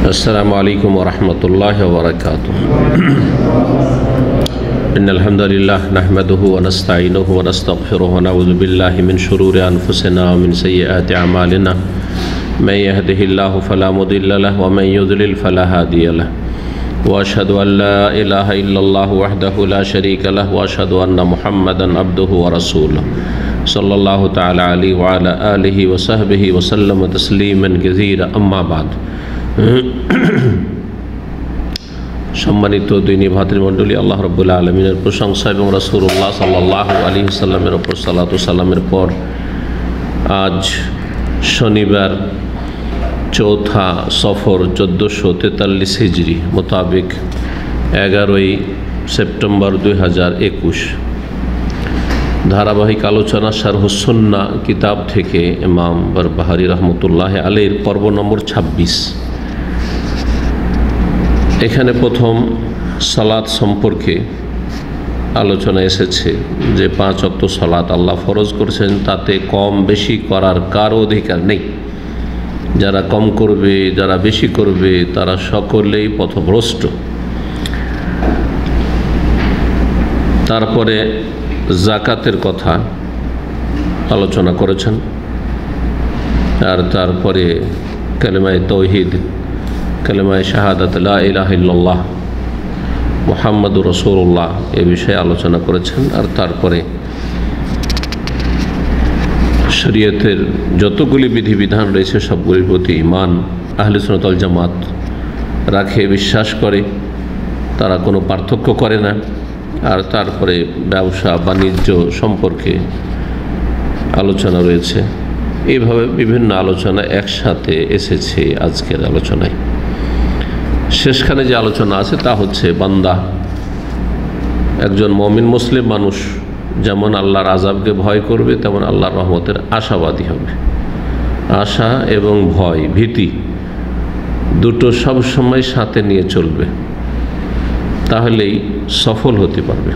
अस्सलामु अलैकुम वरहमतुल्लाहि वबरकातुहू। इन्नल हम्दुलिल्लाह नहमदुहु व नस्तईनुहु व नस्तगफिरुहु व नऊज़ु बिल्लाहि मिन शुरूरि अनफुसिना व मिन सय्यिआति अमालिना मन यहदिहिल्लाहु फला मुदिल्ल लहु व मन युद्लिल फला हादिय लहु व अशहदु अन ला इलाहा इल्लल्लाहु वहदहु ला शरीका लहु व अशहदु अन्न मुहम्मदन अब्दुहु व रसूलुहु सल्लल्लाहु तआला अलैहि व अला आलिहि व सहबिहि व सल्लम तस्लीमन कसीरा अम्मा बाद। सम्मानित दीनी भातृमंडলী, আল্লাহ রাব্বুল আলামিনের প্রশংসা এবং রাসূলুল্লাহ সাল্লাল্লাহু আলাইহি সাল্লামের উপর সালাত ও সালামের পর আজ শনিবার চৌথা সফর 1443 হিজরি মোতাবেক 11ই সেপ্টেম্বর 2021 ধারাবাহিক আলোচনা শারহুস সুন্নাহ কিতাব থেকে ইমাম বারবাহারি রহমতুল্লাহ আলাইহির পর্ব নম্বর 26। এখানে প্রথম সালাত সম্পর্কে আলোচনা এসেছে যে 5 ওয়াক্ত সালাত আল্লাহ ফরজ করেছেন, তাতে কম বেশি করার কারো অধিকার নেই। যারা কম করবে, যারা বেশি করবে, তারা সকলেই পথভ্রষ্ট। তারপরে যাকাতের কথা আলোচনা করেছেন, আর তারপরে কালেমায়ে তাওহীদ, কালেমায়ে শাহাদাত লা ইলাহা ইল্লাল্লাহ মুহাম্মাদুর রাসূলুল্লাহ এ বিষয়ে আলোচনা করেছেন। আর তারপরে শরীয়তের যতগুলি বিধিবিধান রয়েছে সবগুলির প্রতি ঈমান আহলে সুন্নাত ওয়াল জামাত রাখে, বিশ্বাস করে, তারা কোনো পার্থক্য করে না। আর তারপরে ব্যবসা বাণিজ্য সম্পর্কে আলোচনা রয়েছে। এইভাবে বিভিন্ন আলোচনা একসাথে এসেছে আজকের আলোচনায়। শেষখানে যে আলোচনা আছে তা হচ্ছে বান্দা, একজন মুমিন মুসলিম মানুষ যেমন আল্লাহর আযাবকে ভয় করবে, তেমন আল্লাহর রহমতের আশাবাদী হবে। আশা এবং ভয়, ভীতি দুটো সবসময় সাথে নিয়ে চলবে, তাহলেই সফল হতে পারবে।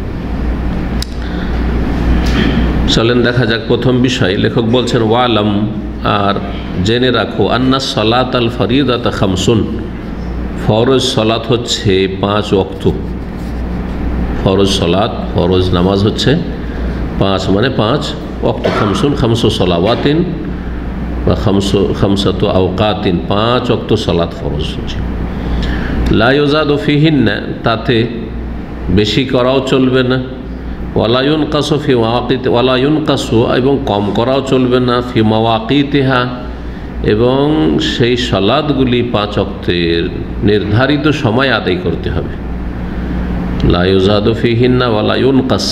চলেন দেখা যাক প্রথম বিষয়। লেখক বলছেন ওয়ালাম, আর জেনে রাখো, আন্না সালাত আল ফরিদাত খামসুন, ফরজ সালাত হচ্ছে 5 ওয়াক্ত। ফরজ সালাত, ফরজ নামাজ হচ্ছে 5, মানে 5 ওয়াক্ত। খামসুন খামসু সালাওয়াতিন বা খামসাতু আওকাতিন, 5 ওয়াক্ত সালাত ফরজ হচ্ছে। লা ইউজাদু ফিহিন্না, তাতে বেশি করাও চলবে না। ওয়ালা ইউনকাসু ফি মাওয়াকিত, ওয়ালা ইউনকাসু, এবং কম করাও চলবে না। ফি মাওয়াকিতিহা, এবং সেই সালাতগুলি 5 ওয়াক্তের নির্ধারিত সময় আদায় করতে হবে। লা ইউজাদু ফিহিন্না ওয়ালা ইউনকাস,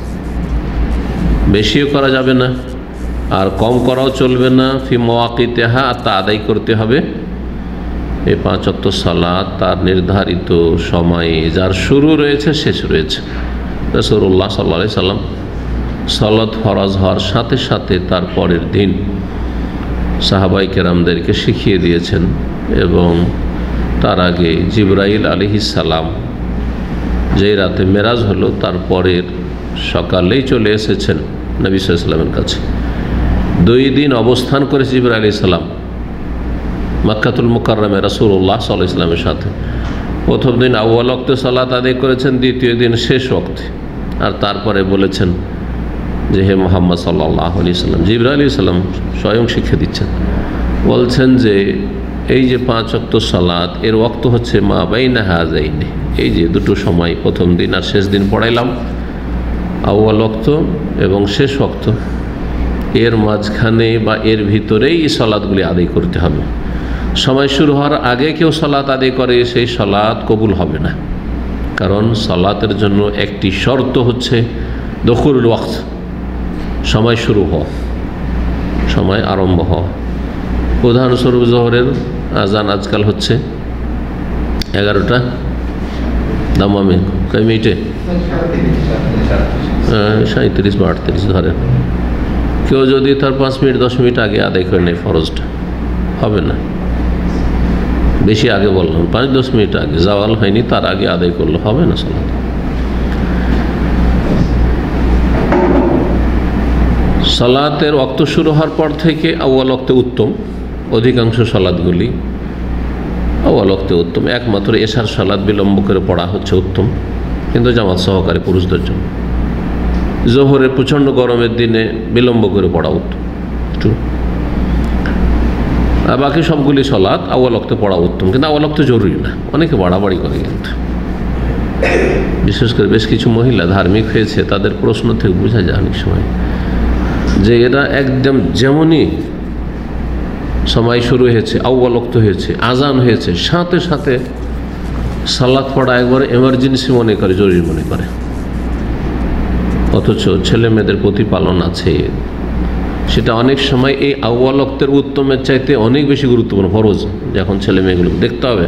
বেশিও করা যাবে না আর কম করাও চলবে না। ফি মাওয়াকিতিহা, তা আদায় করতে হবে। এই 5 ওয়াক্ত সালাত তার নির্ধারিত সময়ে, যার শুরু রয়েছে শেষ রয়েছে। রাসূলুল্লাহ সাল্লাল্লাহু আলাইহি সাল্লাম সালাত ফরজ হওয়ার সাথে সাথে তার পরের দিন সাহাবায়ে কেরামদেরকে শিখিয়ে দিয়েছেন, এবং তার আগে জিবরাইল আলাইহিস সালাম যেই রাতে মেরাজ হলো তার পরের সকালেই চলে এসেছেন নবী সাল্লাল্লাহু আলাইহি সাল্লামের কাছে। 2 দিন অবস্থান করে জিবরাইল আলাইহিস সালাম মক্কাতুল মুকাররমে রাসূলুল্লাহ সাল্লাল্লাহু আলাইহি সাল্লামের সাথে। প্রথম দিন আউয়াল ওয়াক্তে সালাত আদায় করেছেন, দ্বিতীয় দিন শেষ ওয়াক্তে। আর তারপরে বলেছেন যে হে মুহাম্মদ সাল্লাল্লাহু আলাইহি সাল্লাম, জিবরাইল আলাইহিস সালাম স্বয়ং শিক্ষা দিচ্ছেন, বলছেন যে এই যে 5 ওয়াক্ত সালাত, এর ওয়াক্ত হচ্ছে মা বাইনা হাযাইনি, এই যে দুটো সময়, প্রথম দিন আর শেষ দিন পড়াইলাম, আউয়াল ওয়াক্ত এবং শেষ ওয়াক্ত, এর মাঝখানে বা এর ভিতরেই এই সালাতগুলি আদায় করতে হবে। সময় শুরু হওয়ার আগে কেউ সালাত আদায় করে, সেই সালাত কবুল হবে না। কারণ সালাতের জন্য একটি শর্ত হচ্ছে দুখুলুল ওয়াক্ত, সময় শুরু হওয়া, সময় আরম্ভ হওয়া। উদাহরণস্বরূপ জোহরের আজান আজকাল হচ্ছে 11টা দামামে, কয় মিনিটে? 37 বা 38 ধরেন। কেউ যদি তার 5 মিনিট 10 মিনিট আগে আদায় করে নেয় ফরজটা, হবে না। বেশি আগে বললাম, 5-10 মিনিট আগে, জাওয়াল হয়নি তার আগে আদায় করলে হবে না সালাত। সালাতের ওয়াক্ত শুরু হওয়ার পর থেকে আউয়াল ওয়াক্তে উত্তম, অধিকাংশ সালাতগুলি আউয়াল ওয়াক্তে উত্তম। একমাত্র এশার সালাত বিলম্ব করে পড়া হচ্ছে উত্তম, কিন্তু জামাত সহকারে পুরুষদের জন্য। জোহরের প্রচণ্ড গরমের দিনে বিলম্ব করে পড়া উত্তম। আর বাকি সবগুলি সালাত আউয়াল ওয়াক্তে পড়া উত্তম, কিন্তু আউয়াল ওয়াক্তে জরুরি না। অনেকে বাড়াবাড়ি করে, কিন্তু বিশেষ করে বেশ কিছু মহিলা ধার্মিক হয়েছে, তাদের প্রশ্ন থেকে বোঝা যায় অনেক সময় যে এরা একদম যেমনই সময় শুরু হয়েছে, আউয়াল ওয়াক্ত হয়েছে, আজান হয়েছে, সাথে সাথে সালাত পড়া একবার এমার্জেন্সি মনে করে, জরুরি মনে করে। অথচ ছেলে মেয়েদের প্রতিপালন আছে, সেটা অনেক সময় এই আউয়াল ওয়াক্তের উত্তমের চাইতে অনেক বেশি গুরুত্বপূর্ণ। ফরজ যখন ছেলে মেয়েগুলো দেখতে হবে,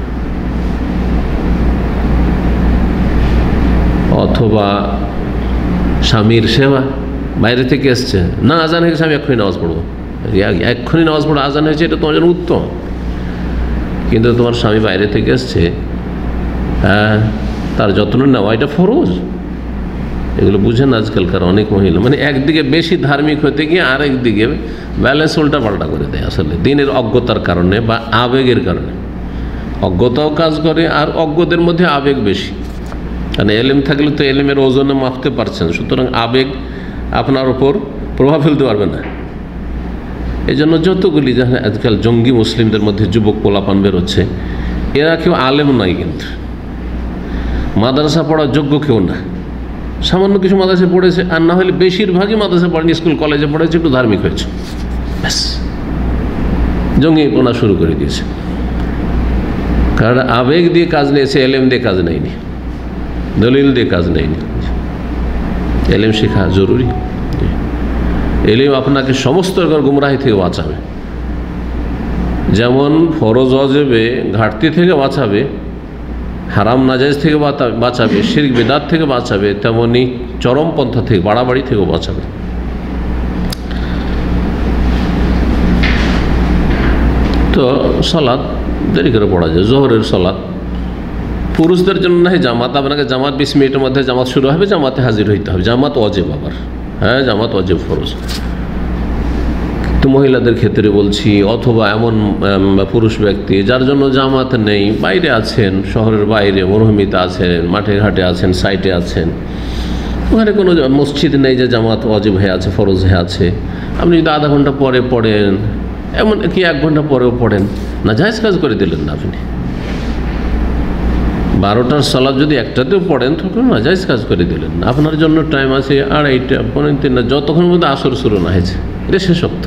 অথবা স্বামীর সেবা, বাইরে থেকে এসছে, না আজান হয়েছে আমি এক্ষুনি নামাজ পড়বো, এক্ষুনি নামাজ পড়ো, আজান হয়েছে, এটা তোমার জন্য উত্তম। কিন্তু তোমার স্বামী বাইরে থেকে এসছে, হ্যাঁ, তার যত্ন নেওয়া এটা ফরজ। এগুলো বুঝেন আজকালকার অনেক মহিলা, মানে একদিকে বেশি ধার্মিক হতে গিয়ে আরেক দিকে ব্যালেন্স উল্টা পাল্টা করে দেয়, আসলে দিনের অজ্ঞতার কারণে বা আবেগের কারণে। অজ্ঞতাও কাজ করে, আর অজ্ঞদের মধ্যে আবেগ বেশি, কারণ এলেম থাকলে তো এলেমের ওজনে মাপতে পারছেন, সুতরাং আবেগ আপনার উপর প্রভাব ফেলতে পারবে না। এই জন্য যতগুলি যারা আজকাল জঙ্গি মুসলিমদের মধ্যে যুবক পোলাপান বেরোচ্ছে, এরা কেউ আলেম নয়, কিন্তু মাদ্রাসা পড়ার যোগ্য কেউ না। সামান্য কিছু মাদ্রাসা পড়েছে, আর না হলে বেশিরভাগই মাদ্রাসা পড়েনি, স্কুল কলেজে পড়েছে, একটু ধার্মিক হয়েছে, ব্যাস জঙ্গি পোনা শুরু করে দিয়েছে। কারণ আবেগ দিয়ে কাজ নিয়েছে, এলেম দিয়ে কাজ নেয়নি, দলিল দিয়ে কাজ নেয়নি। এলেম শেখা জরুরি। এলেম আপনাকে সমস্ত রকম গুমরাহি থেকে বাঁচাবে, যেমন ফরজ ওয়াজিবে ঘাটতি থেকে বাঁচাবে, হারাম নাজায়েজ থেকে বাঁচাবে, শিরক বিদআত থেকে বাঁচাবে, তেমনি চরমপন্থা থেকে, বাড়াবাড়ি থেকেও বাঁচাবে। তো সালাত দেরি করে পড়া যায়। জোহরের সালাত পুরুষদের জন্য না, জামাত, আপনাকে জামাত 20 মিনিটের মধ্যে জামাত শুরু হবে, জামাতে হাজির হইতে হবে। জামাত ওয়াজিব, আবার হ্যাঁ জামাত ওয়াজিব, ফরজ। তো মহিলাদের ক্ষেত্রে বলছি, অথবা এমন পুরুষ ব্যক্তি যার জন্য জামাত নেই, বাইরে আছেন, শহরের বাইরে মরুভূমিতে আছেন, মাঠে ঘাটে আছেন, সাইটে আছেন, ওখানে কোনো মসজিদ নেই যে জামাত ওয়াজিব হয়ে আছে, ফরজ হয়ে আছে, আপনি যদি আধা ঘন্টা পরে পড়েন, এমন কি 1 ঘন্টা পরেও পড়েন, না জায়েজ কাজ করে দিলেন না আপনি। 12টার সালাত যদি 1টাতেও পড়েন, তখন না জায়েজ কাজ করে দিলেন না। আপনার জন্য টাইম আছে 2:30, 3:45, যতক্ষণ মধ্যে আসর শুরু না হয়েছে, এটা শেষোক্ত।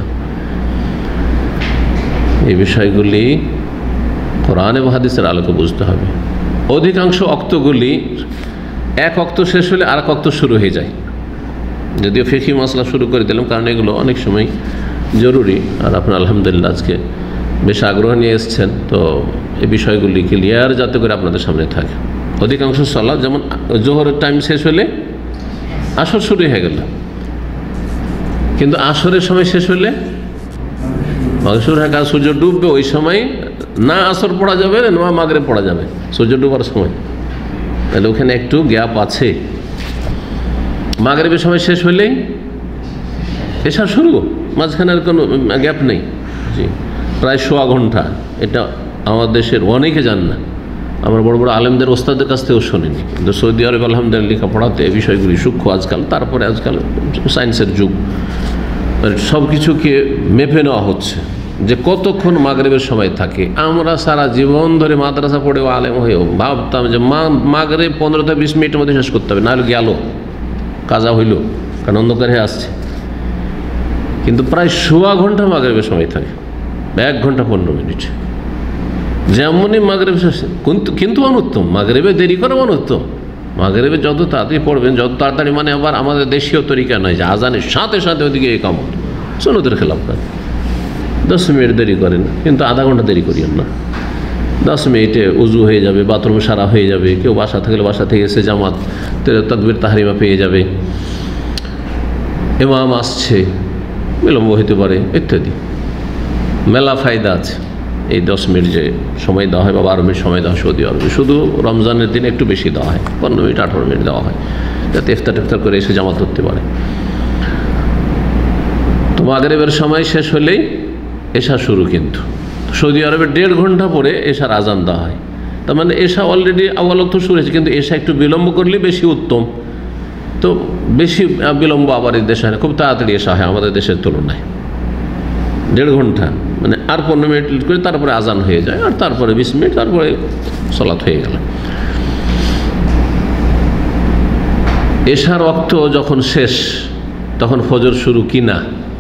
এই বিষয়গুলি কোরআন এবং হাদিসের আলোকে বুঝতে হবে। অধিকাংশ অক্তগুলি এক অক্ত শেষ হলে আর এক অক্ত শুরু হয়ে যায়, যদিও ফিকহি মাসলা শুরু করে দিলাম, কারণ এগুলো অনেক সময় জরুরি। আর আপনার আলহামদুলিল্লাহ আজকে বেশ আগ্রহ নিয়ে এসছেন, তো এই বিষয়গুলি ক্লিয়ার যাতে করে আপনাদের সামনে থাকে। অধিকাংশ সালাত, যেমন জোহরের টাইম শেষ হলে আসর শুরু হয়ে গেল, কিন্তু আসরের সময় শেষ হলে মাগরিব হয়ে গেল, সূর্য ডুববে, ওই সময় না আসর পড়া যাবে না মাগরিব পড়া যাবে, সূর্য ডুবার সময়, তাহলে ওখানে একটু গ্যাপ আছে। মাগরিবের সময় শেষ হলেই এসা শুরু, মাঝখানে আর কোনো গ্যাপ নেই। জি, প্রায় 1.25 ঘন্টা। এটা আমাদের দেশের অনেকে জান না, আমরা বড় বড় আলেমদের ওস্তাদের কাছ থেকেও শুনিনি, কিন্তু সৌদি আরব আলহামদুলিল্লাহ লেখাপড়াতে এই বিষয়গুলি সূক্ষ্ম আজকাল। তারপরে আজকাল সায়েন্সের যুগ, সব কিছুকে মেপে নেওয়া হচ্ছে যে কতক্ষণ মাগরিবের সময় থাকে। আমরা সারা জীবন ধরে মাদ্রাসা পড়েও আলেম হয়েও ভাবতাম যে মাগরিব 15 থেকে 20 মিনিটের মধ্যে শেষ করতে হবে, নাহলে গেল, কাজা হইল, কারণ অন্ধকার হয়ে আসছে। কিন্তু প্রায় 1.25 ঘন্টা মাগরিবের সময় থাকে, 1 ঘন্টা 15 মিনিট। যেমনই মাগরিব শেষ, কিন্তু অনুত্তম, মাগরিবে দেরি করে অনুত্তম। মাগরিবে যত তাড়াতাড়ি পড়বেন, যত তাড়াতাড়ি, মানে আবার আমাদের দেশীয় তরিকা নয় যে আজানের সাথে সাথে ওদিকে একামত, সুন্নতের খেলাফ কাজ। 10 মিনিট দেরি করেন, কিন্তু আধা ঘন্টা দেরি করিয়েন না। 10 মিনিটে উজু হয়ে যাবে, বাথরুম সারা হয়ে যাবে, কেউ বাসা থাকলে বাসা থেকে এসে জামাত তাকবীর তাহরিমা পেয়ে যাবে, ইমাম আসছে, বিলম্ব হতে পারে ইত্যাদি, মেলা ফায়দা আছে। এই 10 মিনিট যে সময় দেওয়া হয় বা 12 মিনিট সময় দেওয়া হয় সৌদি আরবে, শুধু রমজানের দিনে একটু বেশি দেওয়া হয়, 15 মিনিট 18 মিনিট দেওয়া হয়, যাতে ইফতার করে এসে জামাত ধরতে পারে। তো মাগরিবের সময় শেষ হলেই এশা শুরু, কিন্তু সৌদি আরবে 1.5 ঘন্টা পরে এশার আজান দেওয়া হয়। তার মানে এশা অলরেডি আউয়াল ওয়াক্ত শুরু হয়েছে, কিন্তু এশা একটু বিলম্ব করলে বেশি উত্তম। তো বেশি বিলম্ব আবার এই দেশে হয় না, খুব তাড়াতাড়ি এশা হয় আমাদের দেশের তুলনায়। 1.5 ঘন্টা মানে আর 15 মিনিট করে তারপরে আজান হয়ে যায়, আর তারপরে 20 মিনিট, তারপরে সালাত হয়ে গেল। এশার ওয়াক্ত যখন শেষ তখন ফজর শুরু কি না?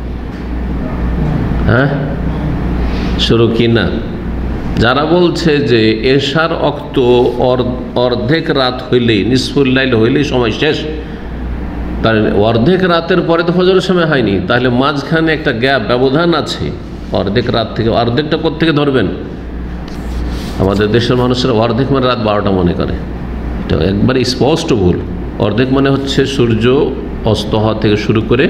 হ্যাঁ, শুরু কি না? যারা বলছে যে এশার ওয়াক্ত অর্ধেক রাত হইলেই, নিসফুল লাইল হইলেই সময় শেষ, তাহলে অর্ধেক রাতের পরে তো ফজরের সময় হয়নি, তাহলে মাঝখানে একটা গ্যাপ, ব্যবধান আছে। অর্ধেক রাত থেকে অর্ধেকটা কোত্থেকে ধরবেন? আমাদের দেশের মানুষেরা অর্ধেক মানে রাত 12টা মনে করে, এটা একবারে স্পষ্ট ভুল। অর্ধেক মানে হচ্ছে সূর্য অস্ত হওয়া থেকে শুরু করে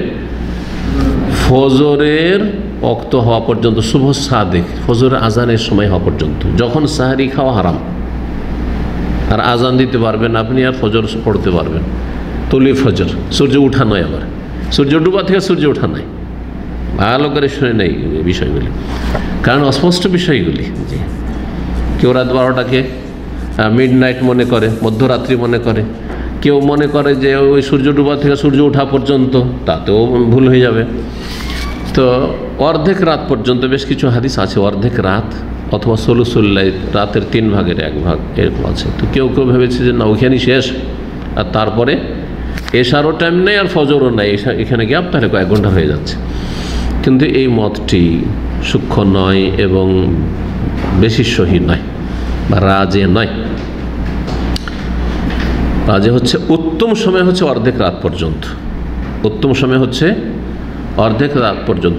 ফজরের ওয়াক্ত হওয়া পর্যন্ত, শুভ সাদেক, ফজরের আজানের সময় হওয়া পর্যন্ত, যখন সাহারি খাওয়া হারাম, আর আজান দিতে পারবেন আপনি, আর ফজর পড়তে পারবেন। তলি ফজর, সূর্য উঠা নয়, আবার সূর্য ডুবা থেকে সূর্য ওঠা নয়। ভালো করে শুনে নেই বিষয়গুলি, কারণ অস্পষ্ট বিষয়গুলি। জি, কেউ রাত 12টাকে মিড নাইট মনে করে, মধ্যরাত্রি মনে করে, কেউ মনে করে যে ওই সূর্য ডুবা থেকে সূর্য ওঠা পর্যন্ত, তাতেও ভুল হয়ে যাবে। তো অর্ধেক রাত পর্যন্ত বেশ কিছু হাদিস আছে, অর্ধেক রাত অথবা সলুসুল্লাহ, রাতের 3 ভাগের 1 ভাগ এরকম আছে। তো কেউ কেউ ভেবেছে যে না, ওইখানেই শেষ, আর তারপরে এশারও টাইম নেই আর ফজরও নেই, এখানে গ্যাপ, তাহলে কয়েক ঘন্টা হয়ে যাচ্ছে। কিন্তু এই মতটি সূক্ষ্ম নয় এবং বেশি সহি নয়, বা রাজে নয়। রাজে হচ্ছে উত্তম সময় হচ্ছে অর্ধেক রাত পর্যন্ত, উত্তম সময় হচ্ছে অর্ধেক রাত পর্যন্ত।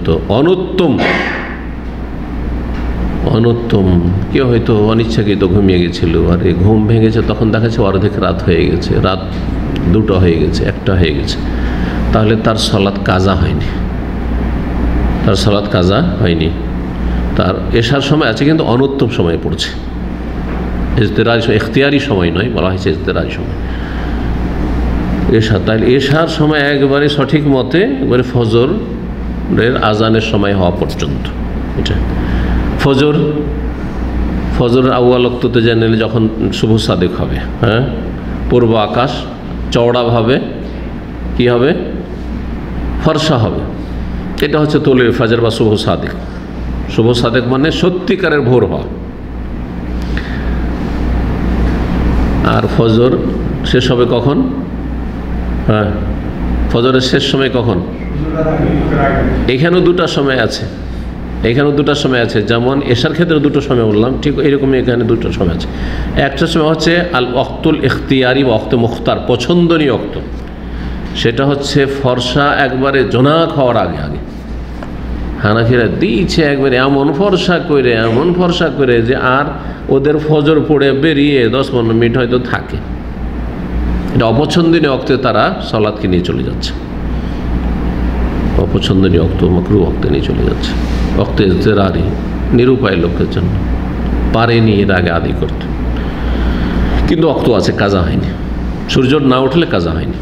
অনুত্তম কেউ হয়তো অনিচ্ছাকৃত ঘুমিয়ে গেছিল, আর এই ঘুম ভেঙেছে, তখন দেখাচ্ছে অর্ধেক রাত হয়ে গেছে, রাত 2টা হয়ে গেছে, 1টা হয়ে গেছে, তাহলে তার সালাত কাজা হয়নি, তার সালাত কাজা হয়নি। তার এশার সময় আছে, কিন্তু অনুত্তম সময়ে পড়ছে, ইখতিয়ারি সময় নয়, বলা হয়েছে ইখতিয়ারি সময় এশা। তাহলে এশার সময় একবারে সঠিক মতে একবারে ফজরের আজানের সময় হওয়া পর্যন্ত। এটা ফজরের আউয়াল ওয়াক্ততে জেনে নিলে যখন শুভ সাদেক হবে, হ্যাঁ, পূর্ব আকাশ চওড়াভাবে কি হবে? ফর্সা হবে। এটা হচ্ছে তলির ফজর বা শুভ সাদেক। শুভ সাদেক মানে সত্যিকারের ভোর হওয়া। আর ফজর শেষ হবে কখন? হ্যাঁ, ফজরের শেষ সময় কখন? এখানেও 2টা সময় আছে, এখানেও 2টা সময় আছে। যেমন এশার ক্ষেত্রে 2টো সময় বললাম, ঠিক এরকমই এখানে 2টো সময় আছে। একটা সময় হচ্ছে আল ওয়াক্তুল ইখতিয়ারি বা ওয়াক্তে মুখতার, পছন্দনীয় ওয়াক্ত। সেটা হচ্ছে ফর্সা একবারে জোনাক হওয়ার আগে আগে। হানাফিরা দিয়েছে একবারে এমন ফর্সা করে যে আর ওদের ফজর পড়ে বেরিয়ে 10-15 মিনিট হয়তো থাকে। এটা অপছন্দনীয় ওয়াক্তে তারা সালাতকে নিয়ে চলে যাচ্ছে, অপছন্দনীয় ওয়াক্ত, মাকরুহ ওয়াক্তে নিয়ে চলে যাচ্ছে। ওয়াক্তে ইজতিরারি, নিরুপায় লোকের জন্য, পারেনি এর আগে আদি করতে, কিন্তু ওয়াক্ত আছে, কাজা হয়নি। সূর্য না উঠলে কাজা হয়নি।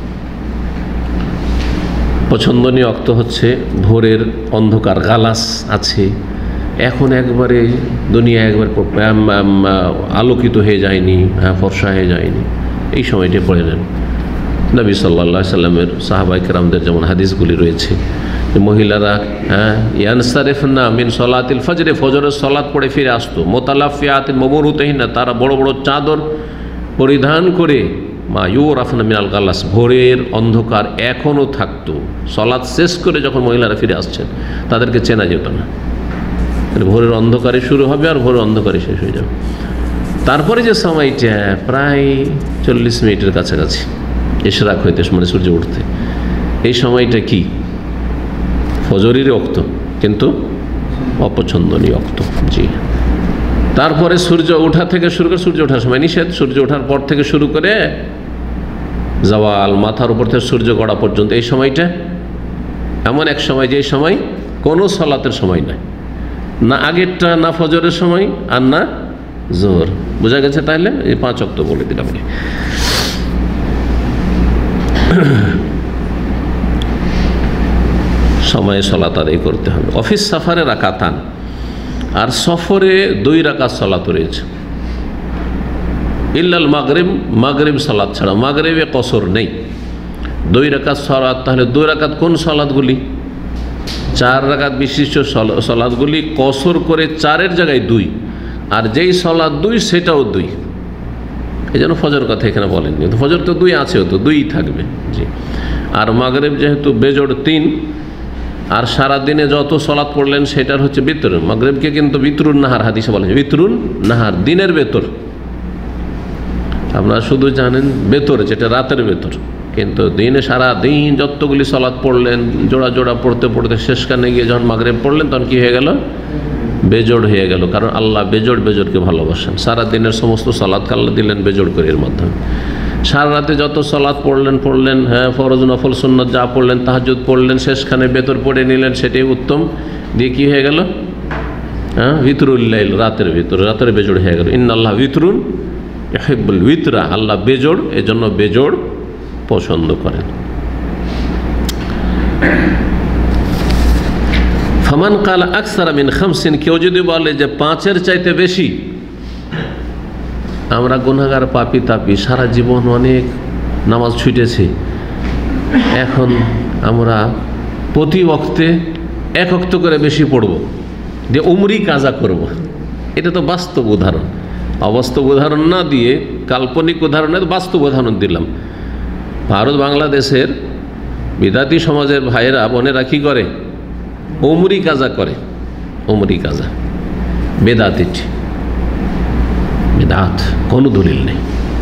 পছন্দনীয় ওয়াক্ত হচ্ছে ভোরের অন্ধকার, গালাস আছে, এখন একবারে দুনিয়া একবার আলোকিত হয়ে যায়নি, ফর্সা হয়ে যায়নি, এই সময়টি পড়ে নেন। নবী সাল্লাল্লাহু আলাইহি সাল্লামের সাহাবায়ে কেরামদের যেমন হাদিসগুলি রয়েছে যে মহিলারা ইয়ানসারিফনা মিন সলাতিল ফজরে, ফজরের সলাত পড়ে ফিরে আসতো, মোতালাফিয়াতিন মুমরুতাহিনা, তারা বড় বড় চাদর পরিধান করে, মা ইউরাফনা মিনাল গালাস, ভোরের অন্ধকার এখনও থাকতো। সলাত শেষ করে যখন মহিলারা ফিরে আসছেন তাদেরকে চেনা যেত না। ভোরের অন্ধকারে শুরু হবে আর ভোরের অন্ধকারে শেষ হয়ে যাবে। তারপরে যে সময়টা প্রায় 40 মিনিটের কাছাকাছি ইশরাক হইতে, মানে সূর্য উঠতে, এই সময়টা কি? ফজরের ওয়াক্ত, কিন্তু অপছন্দনীয় ওয়াক্ত। জি, তারপরে সূর্য ওঠা থেকে শুরু করে, সূর্য ওঠার সময় নিষেধ, সূর্য ওঠার পর থেকে শুরু করে জাওয়াল, মাথার উপর থেকে সূর্য গড়া পর্যন্ত, এই সময়টা এমন এক সময় যে সময় কোনো সালাতের সময় নাই, না আগেরটা, না ফজরের সময়, আর না জোহর। বোঝা গেছে? তাহলে এই 5 ওয়াক্ত বলে দিলাম। সময়ে সালাত আদায় করতে হবে। অফিস সাফারে রাকাতান, আর সফরে 2 রাকাত সালাত রয়েছে, ইল্লাল মাগরিব, মাগরিব সালাত ছাড়া। মাগরিবে কসর নেই, 2 রাকাত সালাত। তাহলে 2 রাকাত কোন সালাতগুলি? 4 রাকাত বিশিষ্ট সালাতগুলি কসর করে 4-এর জায়গায় 2, আর যেই সালাত 2 সেটাও 2। এই জন্য ফজর কথা এখানে বলেননি, তো ফজর তো 2 আছেও, তো 2ই থাকবে। জি। আর মাগরিব যেহেতু বেজোড় 3, আর সারাদিনে যত সালাত পড়লেন সেটার হচ্ছে বিতর। মাগরিবকে কিন্তু বিতরুন নাহার হাদিসে বলা হয়, বিতরুন নাহার, দিনের বেতর। আপনারা শুধু জানেন বেতর, যেটা রাতের বেতর, কিন্তু দিনে সারা দিন যতগুলি সালাত পড়লেন জোড়া জোড়া পড়তে পড়তে শেষখানে গিয়ে যখন মাগরিব পড়লেন তখন কি হয়ে গেল? বেজোড় হয়ে গেল। কারণ আল্লাহ বেজোড়কে ভালোবাসেন। সারা দিনের সমস্ত সালাতকে আল্লাহ দিলেন বেজোড় করে এর মাধ্যমে। সারা রাতে যত সালাত পড়লেন, হ্যাঁ, ফরজ নফল সুন্নত যা পড়লেন, তাহাজ্জুদ পড়লেন, শেষখানে বেতর পড়ে নিলেন, সেটাই উত্তম। দিয়ে কী হয়ে গেল? হ্যাঁ, ভিতরুল লাইল, রাতের বেজোড় হয়ে গেল। ইন্নাল্লাহ ভিতরুন ইউহিব্বুল ভিতরা, আল্লাহ বেজোড়, এজন্য বেজোড় পছন্দ করেন। ফামান কালা আকসারা মিন খামসিন, কেউ যদি বলে যে 5-এর চাইতে বেশি। আমরা গুনাহগার, পাপী তাপী, সারা জীবন অনেক নামাজ ছুটেছি, এখন আমরা প্রতি ওয়াক্তে 1 ওয়াক্ত করে বেশি পড়ব, দিয়ে উমরি কাজা করব। এটা তো বাস্তব উদাহরণ। অবাস্তব উদাহরণ না দিয়ে কাল্পনিক উদাহরণের বাস্তব উদাহরণ দিলাম। ভারত বাংলাদেশের বিদাতি সমাজের ভাইয়েরা বোনেরা কী করে? উমরি কাজা করে। উমরি কাজা বেদাত, বেদাত, কোনো দলিল নেই।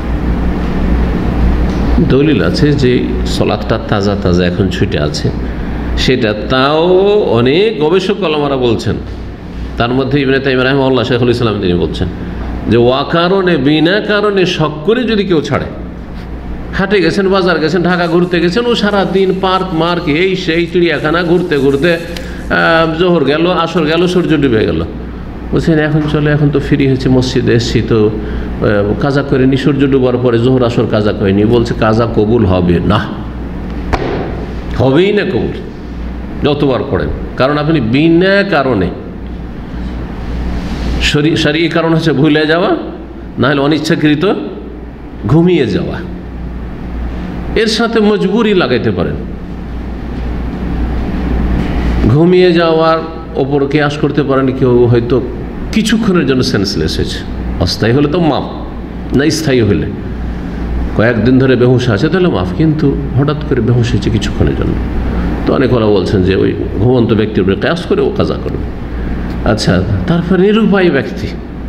দলিল আছে যে সলাতটা তাজা তাজা এখন ছুটে আছে, সেটা তাও অনেক গবেষক ওলামারা বলছেন। তার মধ্যে ইবনে তাইমিয়া রাহিমাহুল্লাহ, শাইখুল ইসলাম, তিনি বলছেন যে কারণে, বিনা কারণে শখ করে যদি কেউ ছাড়ে, হাটে গেছেন, বাজার গেছেন, ঢাকা ঘুরতে গেছেন, ও সারাদিন পার্ক মার্ক এই সেই চিড়িয়াখানা ঘুরতে ঘুরতে জোহর গেল, আসর গেল, সূর্য ডুবে গেল। বলছেন এখন চলে, এখন তো ফ্রি হয়েছে, মসজিদে এসছি, তো কাজা করে নি, সূর্য ডুবার পরে জোহর আসর কাজা করেনি। বলছে কাজা কবুল হবে না, হবেই না কবুল, যতবার পড়েন। কারণ আপনি বিনা কারণে, শরীয়ী কারণ হচ্ছে ভুলে যাওয়া, না হলে অনিচ্ছাকৃত ঘুমিয়ে যাওয়া, এর সাথে মজবুরি লাগাইতে পারেন। ঘুমিয়ে যাওয়ার ওপর কেয়াস করতে পারেন, কেউ হয়তো কিছুক্ষণের জন্য সেন্সলেস হয়েছে, অস্থায়ী হলে তো মাফ, না স্থায়ী হলে কয়েকদিন ধরে বেহুশ আছে তাহলে মাফ, কিন্তু হঠাৎ করে বেহুশ হয়েছে কিছুক্ষণের জন্য, তো অনেক ওরা বলছেন যে ওই ঘুমন্ত ব্যক্তির উপরে কেয়াস করে ও কাজা করবে। আচ্ছা, তারপর নিরুপায় ব্যক্তি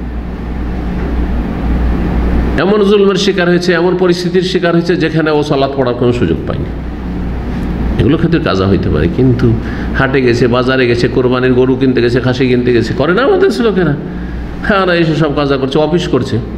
এমন জুলমের শিকার হয়েছে, এমন পরিস্থিতির শিকার হয়েছে যেখানে ও সালাত পড়ার কোনো সুযোগ পায়নি, এগুলো ক্ষেত্রে কাজা হইতে পারে। কিন্তু হাটে গেছে, বাজারে গেছে, কোরবানির গরু কিনতে গেছে, খাসি কিনতে গেছে, করে না আমাদের লোকেরা? হ্যাঁ, ওরা এসে সব কাজা করছে, অফিস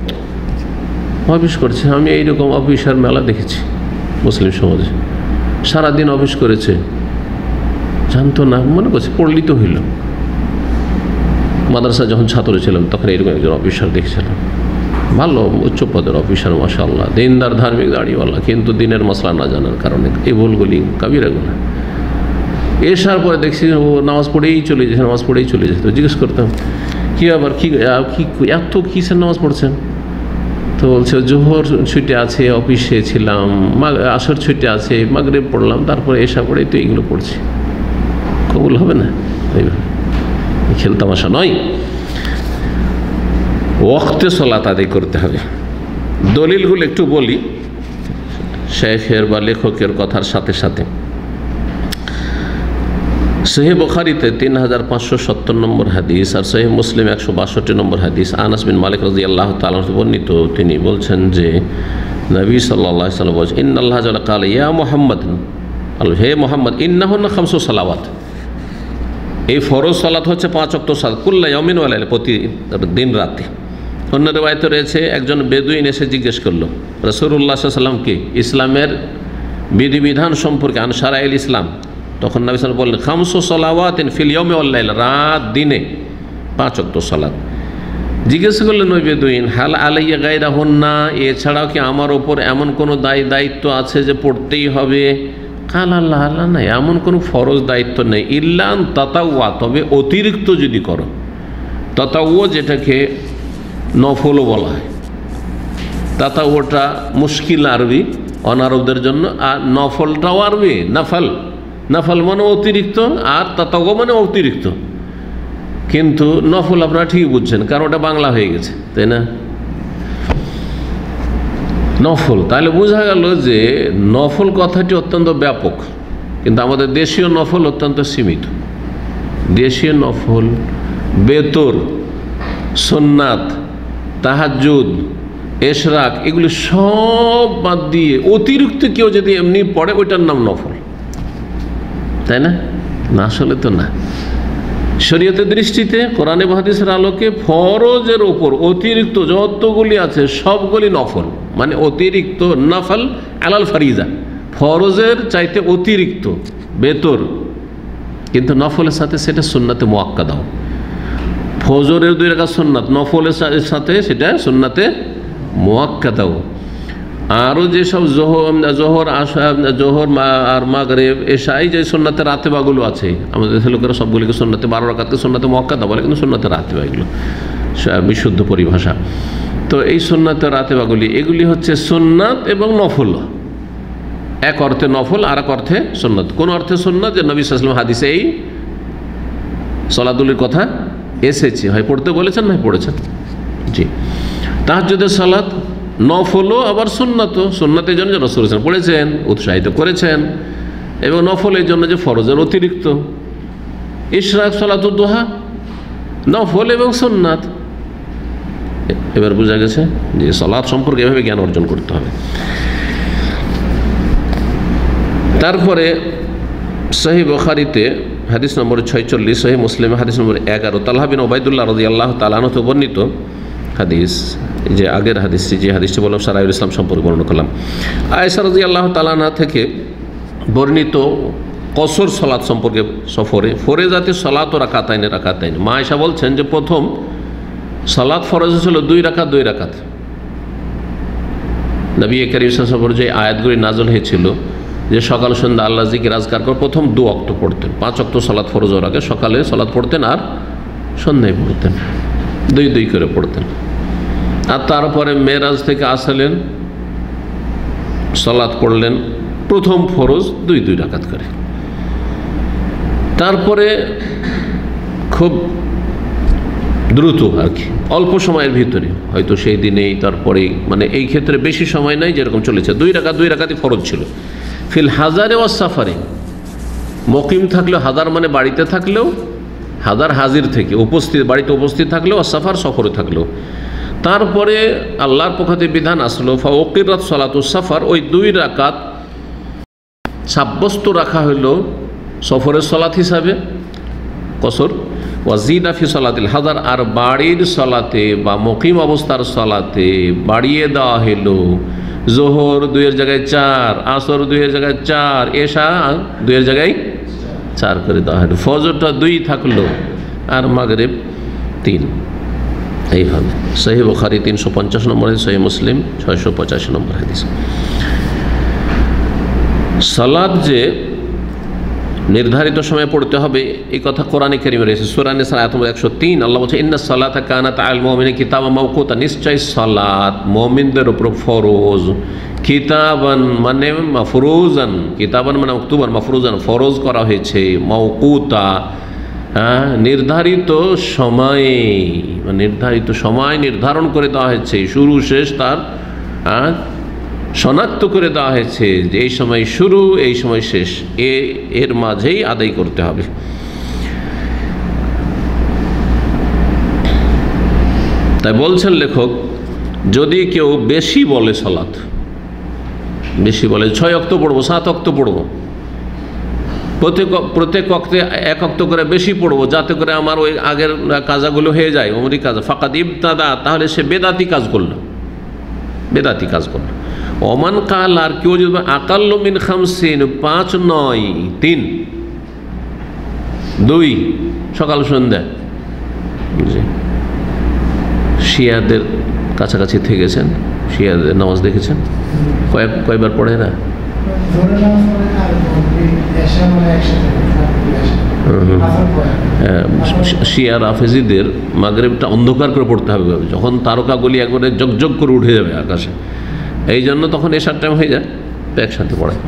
করছে। আমি এইরকম অফিসার মেলা দেখেছি মুসলিম সমাজে, সারাদিন অফিস করেছে, জানতো না, মনে করছে পড়লি তো হইল। মাদ্রাসা যখন ছাত্র ছিলাম তখন এরকম একজন অফিসার দেখছিলাম, ভালো উচ্চ পদের অফিসার, মাশাআল্লাহ, দিনদার, ধার্মিক, দাড়িওয়ালা, কিন্তু দিনের মশলা না জানার কারণে এই ভুলগুলি কাবিরা গুনাহ। এসার পরে দেখছি ও নামাজ পড়েই চলে যেত, জিজ্ঞেস করতাম কি আবার কি এত কিসের নামাজ পড়ছেন? তো বলছে জোহর ছুটে আছে, অফিসে ছিলাম, আসর ছুটে আছে, মাগরিব পড়লাম, তারপরে এসা পড়েই তো এইগুলো পড়ছি। কবুল হবে না, খেলতামাশা নয়, ওয়াক্তে সালাত আদায় করতে হবে। দলিলগুলো একটু বলি শেখের বা লেখকের কথার সাথে সাথে। সহিহ বুখারীতে 3570 নম্বর হাদিস আর সহিহ মুসলিম 162 নম্বর হাদিস, আনাস বিন মালিক রাদিয়াল্লাহু তাআলা বর্ণিত, তিনি বলছেন যে নবী সাল্লাল্লাহু আলাইহি ওয়াসাল্লাম বলেছেন, ইন্নাল্লাহা তাআলা ক্বালা ইয়া মুহাম্মদ, হে মুহাম্মদ, ইন্নাহুন্না খামসু সালাওয়াত, এই ফরজ সালাত হচ্ছে 5 ওয়াক্ত সালাত, কুল্লা ইয়াউমিন ওয়া লাইলা, প্রতি দিন রাতে। অন্য রিওয়ায়াতে রয়েছে একজন বেদুইন এসে জিজ্ঞেস করলো রাসূলুল্লাহ সাল্লাল্লাহু আলাইহি ওয়াসাল্লামকে ইসলামের বিধিবিধান সম্পর্কে, আন শারাইল ইসলাম। তখন নবী সাল্লাল্লাহু আলাইহি ওয়াসাল্লাম বললেন, খামসু সালাওয়াতিন ফিল ইয়াউমি ওয়াল লাইলা, রাত দিনে 5 ওয়াক্ত সালাত। জিজ্ঞেস করলেন ওই বেদুইন, হাল আলাইয়া গায়রাহুন্না, এছাড়াও কি আমার ওপর এমন কোনো দায়িত্ব আছে যে পড়তেই হবে? কাল আল্লাহ, না, এমন কোনো ফরজ দায়িত্ব নেই, ইল্লান তাতাওয়া, তবে অতিরিক্ত যদি করো, তাতাওয়ু যেটাকে নফলও বলা হয়। তাতাওয়ুটা মুশকিল আরবি অনারবদের জন্য, আর নফলটাও আরবি নাফাল। নাফাল মানে অতিরিক্ত, আর তাতাওয়ু মানে অতিরিক্ত। কিন্তু নফল আপনারা ঠিকই বুঝছেন, কারণ ওটা বাংলা হয়ে গেছে, তাই না? নফল, তাহলে বোঝা গেল যে নফল কথাটি অত্যন্ত ব্যাপক, কিন্তু আমাদের দেশীয় নফল অত্যন্ত সীমিত। দেশীয় নফল, বেতর, সুন্নাত, তাহাজ্জুদ, এশরাক, এগুলি সব বাদ দিয়ে অতিরিক্ত কেউ যদি এমনি পড়ে ওইটার নাম নফল, তাই না? না, আসলে তো না। শরীয়তের দৃষ্টিতে কোরআনে হাদিসের আলোকে ফরজের ওপর অতিরিক্ত যতগুলি আছে সবগুলি নফল, মানে অতিরিক্ত নফল আলাল ফারিজা, ফরজের চাইতে অতিরিক্ত বেতর, কিন্তু নফলের সাথে সেটা সুন্নাতে মুআক্কাদাও। ফজরের 2 রাকাত সুন্নাত, নফলের সাথে সেটা সুন্নাতে মুআক্কাদাও। আরও যেসব জোহর আর মাগরিব এশাই যে সুন্নাতে রাতেবাগুলো আছে, আমাদের দেশের লোকেরা সবগুলিকে সুন্নাতে 12 রাকাতকে সুন্নাতে মুআক্কাদা বলে, কিন্তু সুন্নাতে রাতেবা এগুলো বিশুদ্ধ পরিভাষা। তো এই সুন্নাতে রাতেবাগুলি এগুলি হচ্ছে সুন্নাত এবং নফল। এক অর্থে নফল, আর এক অর্থে সুন্নাত। কোন অর্থে সুন্নাত? যে নবী সাল্লাল্লাহু আলাইহি ওয়াসাল্লাম হাদিসে এই সালাতুলের কথা এসেছে, হয় পড়তে বলেছেন, নয় পড়েছেন। জি, তাহাজ্জুদের সালাত নফলও আবার সুন্নাতও। সুন্নাতের জন্য যে রাসূল পড়েছেন, উৎসাহিত করেছেন, এবং নফলের জন্য যে ফরজের অতিরিক্ত। ইশরাক, সালাতুদ দুহা নফল এবং সুন্নাত। এবার বোঝা গেছে যে সালাত সম্পর্কে এভাবে জ্ঞান অর্জন করতে হবে। তারপরে সহিহ বুখারীতে হাদিস নম্বর 46, সহিহ মুসলিমে হাদিস নম্বর 11, তালহা বিন উবাইদুল্লাহ রাদিয়াল্লাহু তাআলা আনহু বর্ণিত হাদিস, যে আগের হাদিসটি, যে হাদিসটি বললাম সারাউল ইসলাম সম্পর্কে বর্ণনা করলাম। আয়েশা রাদিয়াল্লাহু তাআলা আনহা থেকে বর্ণিত কসর সালাত সম্পর্কে, সফরে ফরজাতি সালাত ও রাকাতাইন। মা আয়েশা বলছেন যে প্রথম সালাত ফরজ ছিল 2 রাকাত 2 রাকাত। নবী করিম সাল্লাল্লাহু আলাইহি ওয়াসাল্লাম যে আয়াতগুলি নাযিল হয়েছিল যে সকাল সন্ধ্যা আল্লাহ জিকির আজকার করে, প্রথম 2 ওয়াক্ত পড়তেন। 5 ওয়াক্ত সালাত ফরজ হওয়ার আগে সকালে সালাত পড়তেন, আর সন্ধ্যায় পড়তেন, 2 করে পড়তেন। আর তারপরে মেরাজ থেকে আসলেন, সালাত পড়লেন, প্রথম ফরজ 2 রাকাত করে। তারপরে খুব দ্রুত আর কি, অল্প সময়ের ভিতরে, হয়তো সেই দিনেই তারপরেই, মানে এই ক্ষেত্রে বেশি সময় নাই, যেরকম চলেছে 2 রাকাতই ফরজ ছিল। ফিল হাজারে ওয়াস সাফারে, মুকিম থাকলেও, হাজার মানে বাড়িতে থাকলেও, হাজার হাজির থেকে উপস্থিত, বাড়িতে উপস্থিত থাকলেও, আর সাফার সফরে থাকলেও। তারপরে আল্লাহর পক্ষ থেকে বিধান আসলো, ফাউকিরাত সালাতুস সাফার, ওই 2 রাকাত সাব্যস্ত রাখা হলো সফরের সালাত হিসাবে, কসর। ওয়াজিদা ফি সালাতিল হাজার, আর বাড়ির সালাতে বা মুকিম অবস্থার সালাতে বাড়িয়ে দেওয়া হলো জোহর 2 জায়গায় 4, আসর 2 জায়গায় 4, এশা 2 জায়গায় 4 করে দেওয়া হলো। ফজরটা 2 থাকলো, আর মাগরিব 3। এইভাবে সহিহ বুখারী 350 নম্বর হাদিস, সহিহ মুসলিম 685 নম্বর হাদিস। সালাত যে নির্ধারিত সময়ে পড়তে হবে, এই কথা কোরআনে কারীমে রয়েছে। সূরা নিসা আয়াত নম্বর 103, আল্লাহ বলছে ইন্নাস সালাতা কানাত আলাল মুমিনিনা কিতাবান মাওকুতা, নিশ্চয় সালাত মুমিনদের উপর ফরজ। কিতাবান মানে মাফরুজান, কিতাবান মানে মাকতুবান, মাফরুজান ফরজ করা হয়েছে, মাওকুতা নির্ধারিত সময়ে, নির্ধারিত সময় নির্ধারণ করে দেওয়া হয়েছে, শুরু শেষ তার শনাক্ত করে দেওয়া হয়েছে যে এই সময় শুরু, এই সময় শেষ, এর মাঝেই আদায় করতে হবে। তাই বলছেন লেখক, যদি কেউ বেশি বলে, সালাত বেশি বলে, 6 ওয়াক্ত পড়বো, 7 ওয়াক্ত পড়বো, প্রত্যেক ওয়াক্তে 1 ওয়াক্ত করে বেশি পড়বো, যাতে করে আমার ওই আগের কাজাগুলো হয়ে যায়, ওমরি কাজা, ফাকাদ ইবতাদা, তাহলে সে বেদাতি কাজ করলো, বেদাতি কাজ করলো। ওমান কাল, আর কেউ যদি আকাল্লু মিন 50, 5 নয় 3, 2 সকাল সন্ধ্যা, শিয়াদের কাছাকাছি থেকেছেন, শিয়াদের নামাজ দেখেছেন, কয়বার পড়ে এরা? শিয়া রাফেজিদের মাগরিবটা অন্ধকার করে পড়তে হবে, যখন তারকাগুলি একবারে জগজগ করে উঠে যাবে আকাশে, এই জন্য তখন এশার টাইম হয়ে যায় তো একসাথে পড়ায়।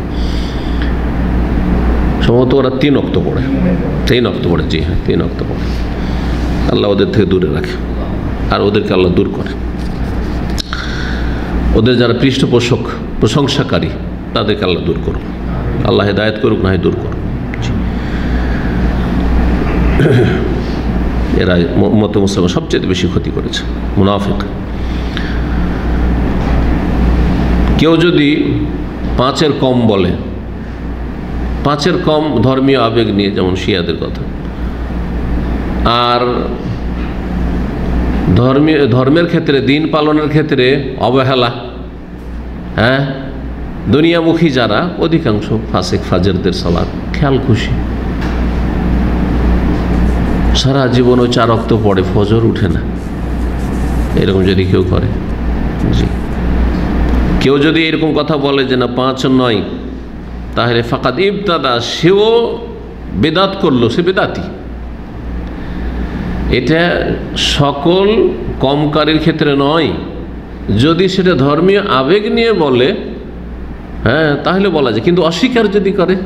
সম্ভবত ওরা 3 ওয়াক্ত পড়ে, 3 ওয়াক্ত পড়ে, জি হ্যাঁ 3 ওয়াক্ত পড়ে। আল্লাহ ওদের থেকে দূরে রাখে আর ওদেরকে আল্লাহ দূর করে। ওদের যারা পৃষ্ঠপোষক প্রশংসাকারী তাদেরকে আল্লাহ দূর করুক, আল্লাহ হেদায়েত করুক, না হয় দূর করুক। এরা উম্মতে মুসলিমা সবচেয়ে বেশি ক্ষতি করেছে, মুনাফিক। কেউ যদি 5-এর কম বলে, 5-এর কম ধর্মীয় আবেগ নিয়ে, যেমন শিয়াদের কথা, আর ধর্মের ক্ষেত্রে, দিন পালনের ক্ষেত্রে অবহেলা, হ্যাঁ, দুনিয়ামুখী যারা অধিকাংশ ফাসিক ফাজেরদের সালাত খেয়াল খুশি, সারা জীবন ওই 4 ওয়াক্ত পড়ে, ফজর উঠে না, এরকম যদি কেউ করে, জি, কেউ যদি এরকম কথা বলে যে না 5 নয়, তাহলে ফাকাদ ইবতাদা, সেও বেদাত করলো, সে বেদাতি। এটা সকল কমকারীর ক্ষেত্রে নয়, যদি সেটা ধর্মীয় আবেগ নিয়ে বলে, হ্যাঁ, তাহলে বলা যায়। কিন্তু অস্বীকার যদি করে,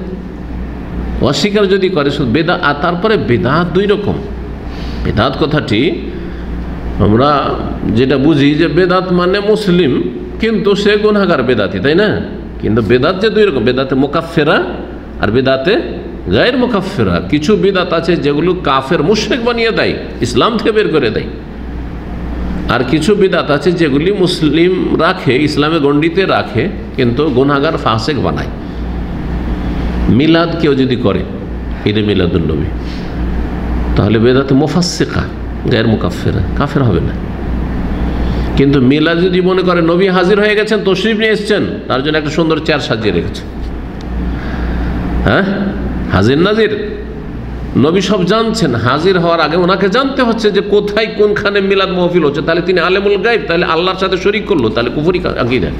শুধু বেদাত। আর তারপরে বেদাত 2 রকম। বেদাত কথাটি আমরা যেটা বুঝি যে বেদাত মানে মুসলিম কিন্তু সে গুনাহগার বেদাতি, তাই না? কিন্তু বেদাত যে 2 রকম, বেদাতে মুকাফফিরা আর বেদাতে গায়র মুকাফফিরা। কিছু বেদাত আছে যেগুলো কাফের মুশরিক বানিয়ে দেয়, ইসলাম থেকে বের করে দেয়। আর কিছু বিদআত আছে যেগুলি মুসলিম রাখে, ইসলামে গণ্ডিতে রাখে, কিন্তু গুনাহগার ফাসিক বানায়। মিলাদ কেউ যদি করে, ঈদে মিলাদুন নবী, তাহলে বেদাতে মুফাসসিকা গায়র মুকাফফিরা, কাফের হবে না। কিন্তু মিলাদ যদি মনে করে নবী হাজির হয়ে গেছেন, তশরিফ নিয়ে এসেছেন, তার জন্য একটা সুন্দর চেয়ার সাজিয়ে রেখেছে, হ্যাঁ, হাজির নাজির, নবী সব জানছেন, হাজির হওয়ার আগে ওনাকে জানতে হচ্ছে যে কোথায় কোনখানে মিলাদ মাহফিল হচ্ছে। তাহলে তিনি আলেমুল গায়ব, তাহলে আল্লাহর সাথে শরীক করলো, তাহলে কুফরি আকীদা।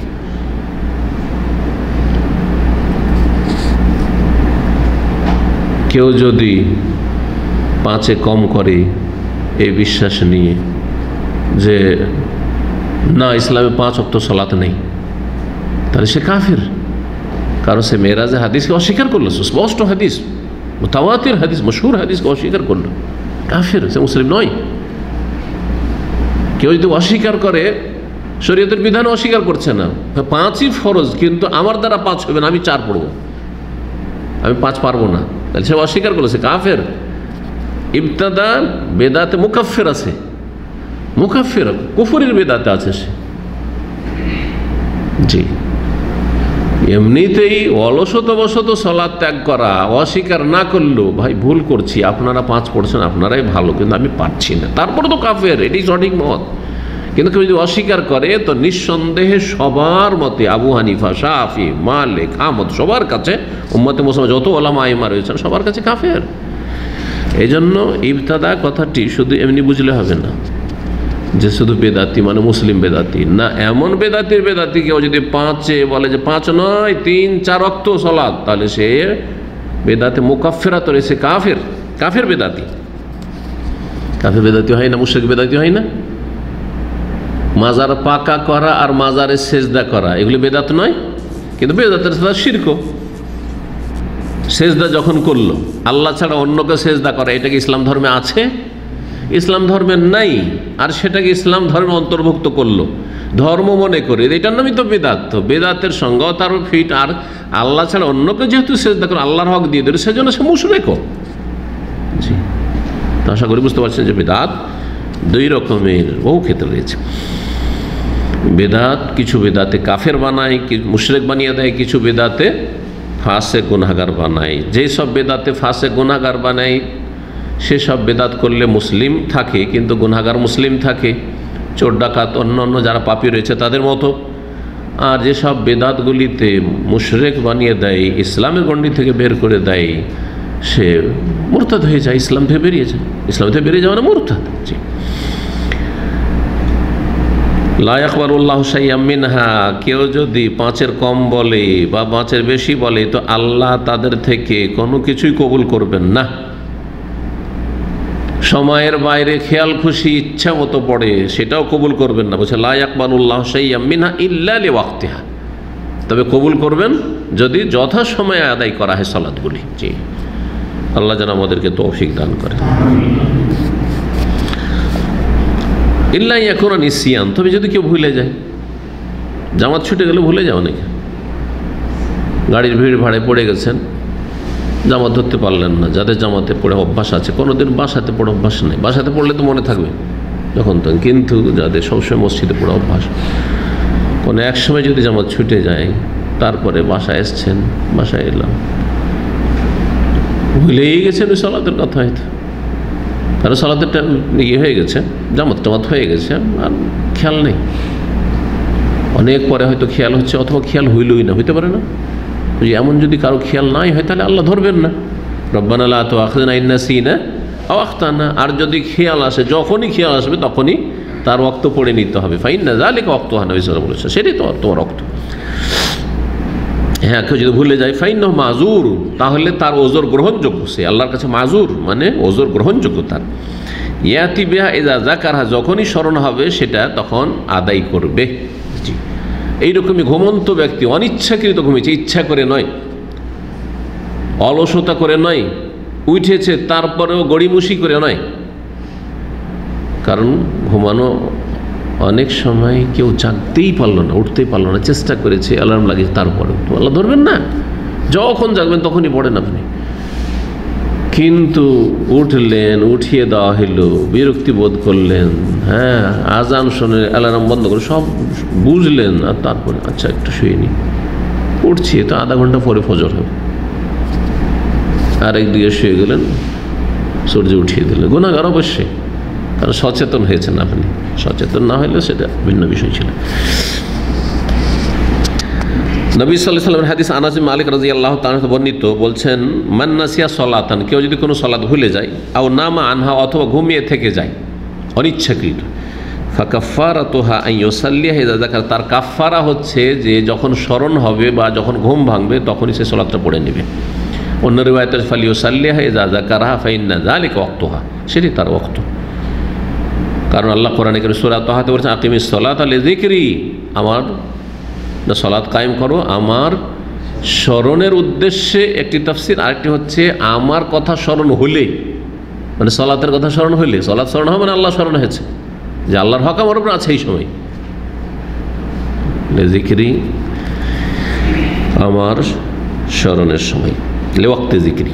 কেউ যদি 5-এ কম করে এই বিশ্বাস নিয়ে যে না ইসলামে 5 ওয়াক্ত সালাত নেই, তাহলে সে কাফির। কারণ সে মেরাজে হাদিসকে অস্বীকার করলো, স্পষ্ট হাদিস, মুতাওয়াতির হাদিস, মশহুর হাদিসকে অস্বীকার করলো, কাফির, সে মুসলিম নয়। কেউ যদি অস্বীকার করে, শরীয়তের বিধান অস্বীকার করছে না, 5ই ফরজ, কিন্তু আমার দ্বারা 5 হবে না, আমি 4 পড়ব, আমি 5 পারবো না, তাহলে সে অস্বীকার করলো, সে কাফের। ইবতাদা বেদাতে মুকাফফির আছে, মুকাফফির কুফরির বেদাতে আছে সে, জি। এমনিতেই অলসতবশত সালাত ত্যাগ করা, অস্বীকার না করলেও ভাই ভুল করছি, আপনারা 5 পড়ছেন, আপনারাই ভালো, কিন্তু আমি পারছি না, তারপরে তো কাফের, এটাই সঠিক মত। কিন্তু কেউ যদি অস্বীকার করে, তো নিঃসন্দেহে সবার মতে, আবু হানিফা, শাফি, মালিক, আহমদ, সবার কাছে, উম্মতে মুসলিমা যত ওলামা আইমা রয়েছেন সবার কাছে কাফের। এই জন্য ইবতাদা কথাটি শুধু এমনি বুঝলে হবে না যে শুধু বেদাতি মানে মুসলিম বেদাতি না। এমন বেদাতি কেউ যদি 5-এ বলে যে 5 নয় 3-4 ওয়াক্ত সালাত, তাহলে সে বেদাতে মুকাফফিরা, তো সে কাফের, কাফের বেদাতি। কাফের বেদাতি হয় না, মুশরিক বেদাতি হয় না। মাজার পাকা করা আর মাজারে সেজদা করা এগুলি বেদাত নয়, কিন্তু বেদাতের সাথে শিরক। সেজদা যখন করলো, আল্লাহ ছাড়া অন্যকে সেজদা করা, এটা কি ইসলাম ধর্মে আছে? ইসলাম ধর্মে নাই, আর সেটাকে ইসলাম ধর্মে অন্তর্ভুক্ত করলো ধর্ম মনে করে, এটার নামই তো বেদাত। তো বেদাতের সঙ্গ তার ফিট, আর আল্লাহ ছাড়া অন্যকে যেহেতু সেজদা করে, আল্লাহর হক দিয়ে দেবে, সেজন্য সে মুশরিকও। জি, তো আশা করি বুঝতে পারছেন যে বেদাত 2 রকমের, বহু ক্ষেত্রে রয়েছে। বেদাত, কিছু বেদাতে কাফের বানায়, মুশরিক বানিয়ে দেয়, কিছু বেদাতে ফাসিক গুনাহগার বানায়। যেই সব বেদাতে ফাসিক গুনাহগার বানায়, সেসব বেদাত করলে মুসলিম থাকে, কিন্তু গুনাহগার মুসলিম থাকে, চোর ডাকাত অন্য যারা পাপী রয়েছে তাদের মতো। আর যেসব বেদাতগুলিতে মুশরিক বানিয়ে দেয়, ইসলামের গণ্ডি থেকে বের করে দেয়, সে মুরতাদ হয়ে যায়, ইসলাম থেকে বেরিয়ে যায়। ইসলাম থেকে বেরিয়ে যাওয়া না মুরতাদ। জি, লা ইয়াকবালুল্লাহু শাইআম মিনহা, কেউ যদি 5-এর কম বলে বা 5-এর বেশি বলে, তো আল্লাহ তাদের থেকে কোনো কিছুই কবুল করবেন না। সময়ের বাইরে খেয়াল খুশি ইচ্ছা মতো পড়ে, সেটাও কবুল করবেন না। বলছে লা ইয়াকবালুল্লাহু শাইয়্যাম মিনহা ইল্লা লিওয়াক্তিহা, তবে কবুল করবেন যদি যথাসময়ে আদায় করা হয় সালাতগুলি। জি, আল্লাহ যেন আমাদেরকে তৌফিক দান করে। ইল্লা ইয়াকুনা নিসিয়ান, তবে যদি কেউ ভুলে যায়, জামাত ছুটে গেলে ভুলে যাও নাকি, গাড়ির ভিড় ভাড়ে পড়ে গেছেন, জামাত ধরতে পারলেন না। যাদের জামাতে পড়ে অভ্যাস আছে, কোনোদিন বাসাতে পড়ে অভ্যাস নেই, বাসাতে পড়লে তো মনে থাকবে যখন তখন, কিন্তু যাদের সবসময় মসজিদে পড়ে অভ্যাস, কোনো এক সময় যদি জামাত ছুটে যায়, তারপরে বাসায় এসছেন, বাসায় এলাম, ভুলেই গেছেন ওই সালাতের কথা, হয়তো কারো সালাতের ইয়ে হয়ে গেছে, জামাত টামাত হয়ে গেছে, আর খেয়াল নেই। অনেক পরে হয়তো খেয়াল হচ্ছে, অথবা খেয়াল হইলই না, হইতে পারে না। এমন যদি কারো খেয়াল নাই হয়, তাহলে আল্লাহ ধরবেন না, রব্বানা লা তুআখিযনা ইন নাসিনা আও আখতানা। আর যদি খেয়াল আসে, যখনই খেয়াল আসবে তখনই তার ওয়াক্ত পড়ে নিতে হবে। ফাইন্না যালিকা ওয়াক্তুহা, নবী সাল্লাল্লাহু আলাইহি ওয়াসাল্লাম বলেছেন, সেটাই তোমার ওয়াক্ত। হ্যাঁ, কেউ যদি ভুলে যায়, ফাইন্নাহু মাজুর, তাহলে তার ওজর গ্রহণযোগ্য, সে আল্লাহর কাছে মাজুর, মানে ওজর গ্রহণযোগ্য তার। ইয়াতি বিহা ইযা যাকারহা, যখনই স্মরণ হবে সেটা তখন আদায় করবে। জি, এইরকমই ঘুমন্ত ব্যক্তি অনিচ্ছাকৃত ঘুমিয়েছে, ইচ্ছা করে নয়, অলসতা করে নয়, উঠেছে তারপরেও গড়িমসি করে নয়। কারণ ঘুমানো অনেক সময় কেউ জাগতেই পারলো না, উঠতেই পারলো না, চেষ্টা করেছে, অ্যালার্ম লাগিয়েছে, তারপরেও তো আল্লাহ ধরবেন না। যখন জাগবেন তখনই পড়েন আপনি। কিন্তু উঠলেন, উঠিয়ে দেওয়া হইল, বিরক্তি বোধ করলেন, হ্যাঁ, আজান শুনে অ্যালার্ম বন্ধ করে সব বুঝলেন, আর তারপরে আচ্ছা একটু শুয়ে নি, উঠছি তো আধা ঘন্টা পরে ফজর হবে, আর একদিকে শুয়ে গেলেন, সূর্য উঠিয়ে দিলেন, গুনাহগার অবশ্যই, কারণ সচেতন হয়েছেন আপনি। সচেতন না হইলে সেটা ভিন্ন বিষয় ছিল। নবী সাল্লাল্লাহু আলাইহি ওয়াসাল্লামের হাদিস আনাস বিন মালিক রাদিয়াল্লাহু তাআলা বর্ণিত, বলছেন মান নাসিয়া সালাতান, কেউ যদি কোনো সালাত ভুলে যায়, আও নামা আনহা, অথবা ঘুমিয়ে থেকে যায় অনিচ্ছাকৃত, ফাকাফফারাতুহা আন ইউসাল্লিহা ইযা যাকার, তার কাফফারা হচ্ছে যে যখন স্মরণ হবে বা যখন ঘুম ভাঙবে তখনই সে সালাতটা পড়ে নেবে। অন্য রিওয়ায়াতে ফালিউসাল্লিহা ইযা যাকারহা ফাইন্না যালিকা ওয়াক্তুহা, সেটি তার ওয়াক্ত। কারণ আল্লাহ কোরআনে কারীম সূরা তাহাতে বলেছেন আকিমিস সালাতা লিযিকরি, আমার সালাত কায়েম করো আমার স্মরণের উদ্দেশ্যে, একটি তাফসীর, আরেকটি হচ্ছে আমার কথা স্মরণ হলে, মানে সালাতের কথা স্মরণ হলে, সালাত স্মরণ হবে মানে আল্লাহ স্মরণ হয়েছে, যে আল্লাহর হক আমার উপর আছে এই সময়। লিযিকরি, আমার স্মরণের সময়, লিওয়াক্তি যিকরি।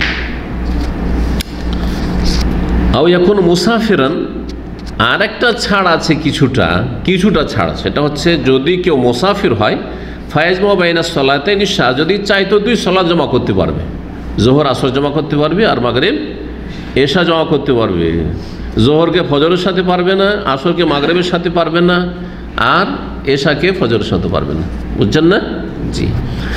আও ইয়াকুন মুসাফিরান, আর একটা ছাড় আছে, কিছুটা ছাড়, সেটা হচ্ছে যদি কেউ মুসাফির হয়, ফায়াজমা বাইনা সালাতাইন শাহ, যদি চাইতো দুই সালাত জমা করতে পারবে, জোহর আসর জমা করতে পারবে, আর মাগরিব এশা জমা করতে পারবে। জোহরকে ফজরের সাথে পারবে না, আসরকে মাগরিবের সাথে পারবে না, আর এশাকে ফজরের সাথে পারবে না, বুঝছেন না? জি।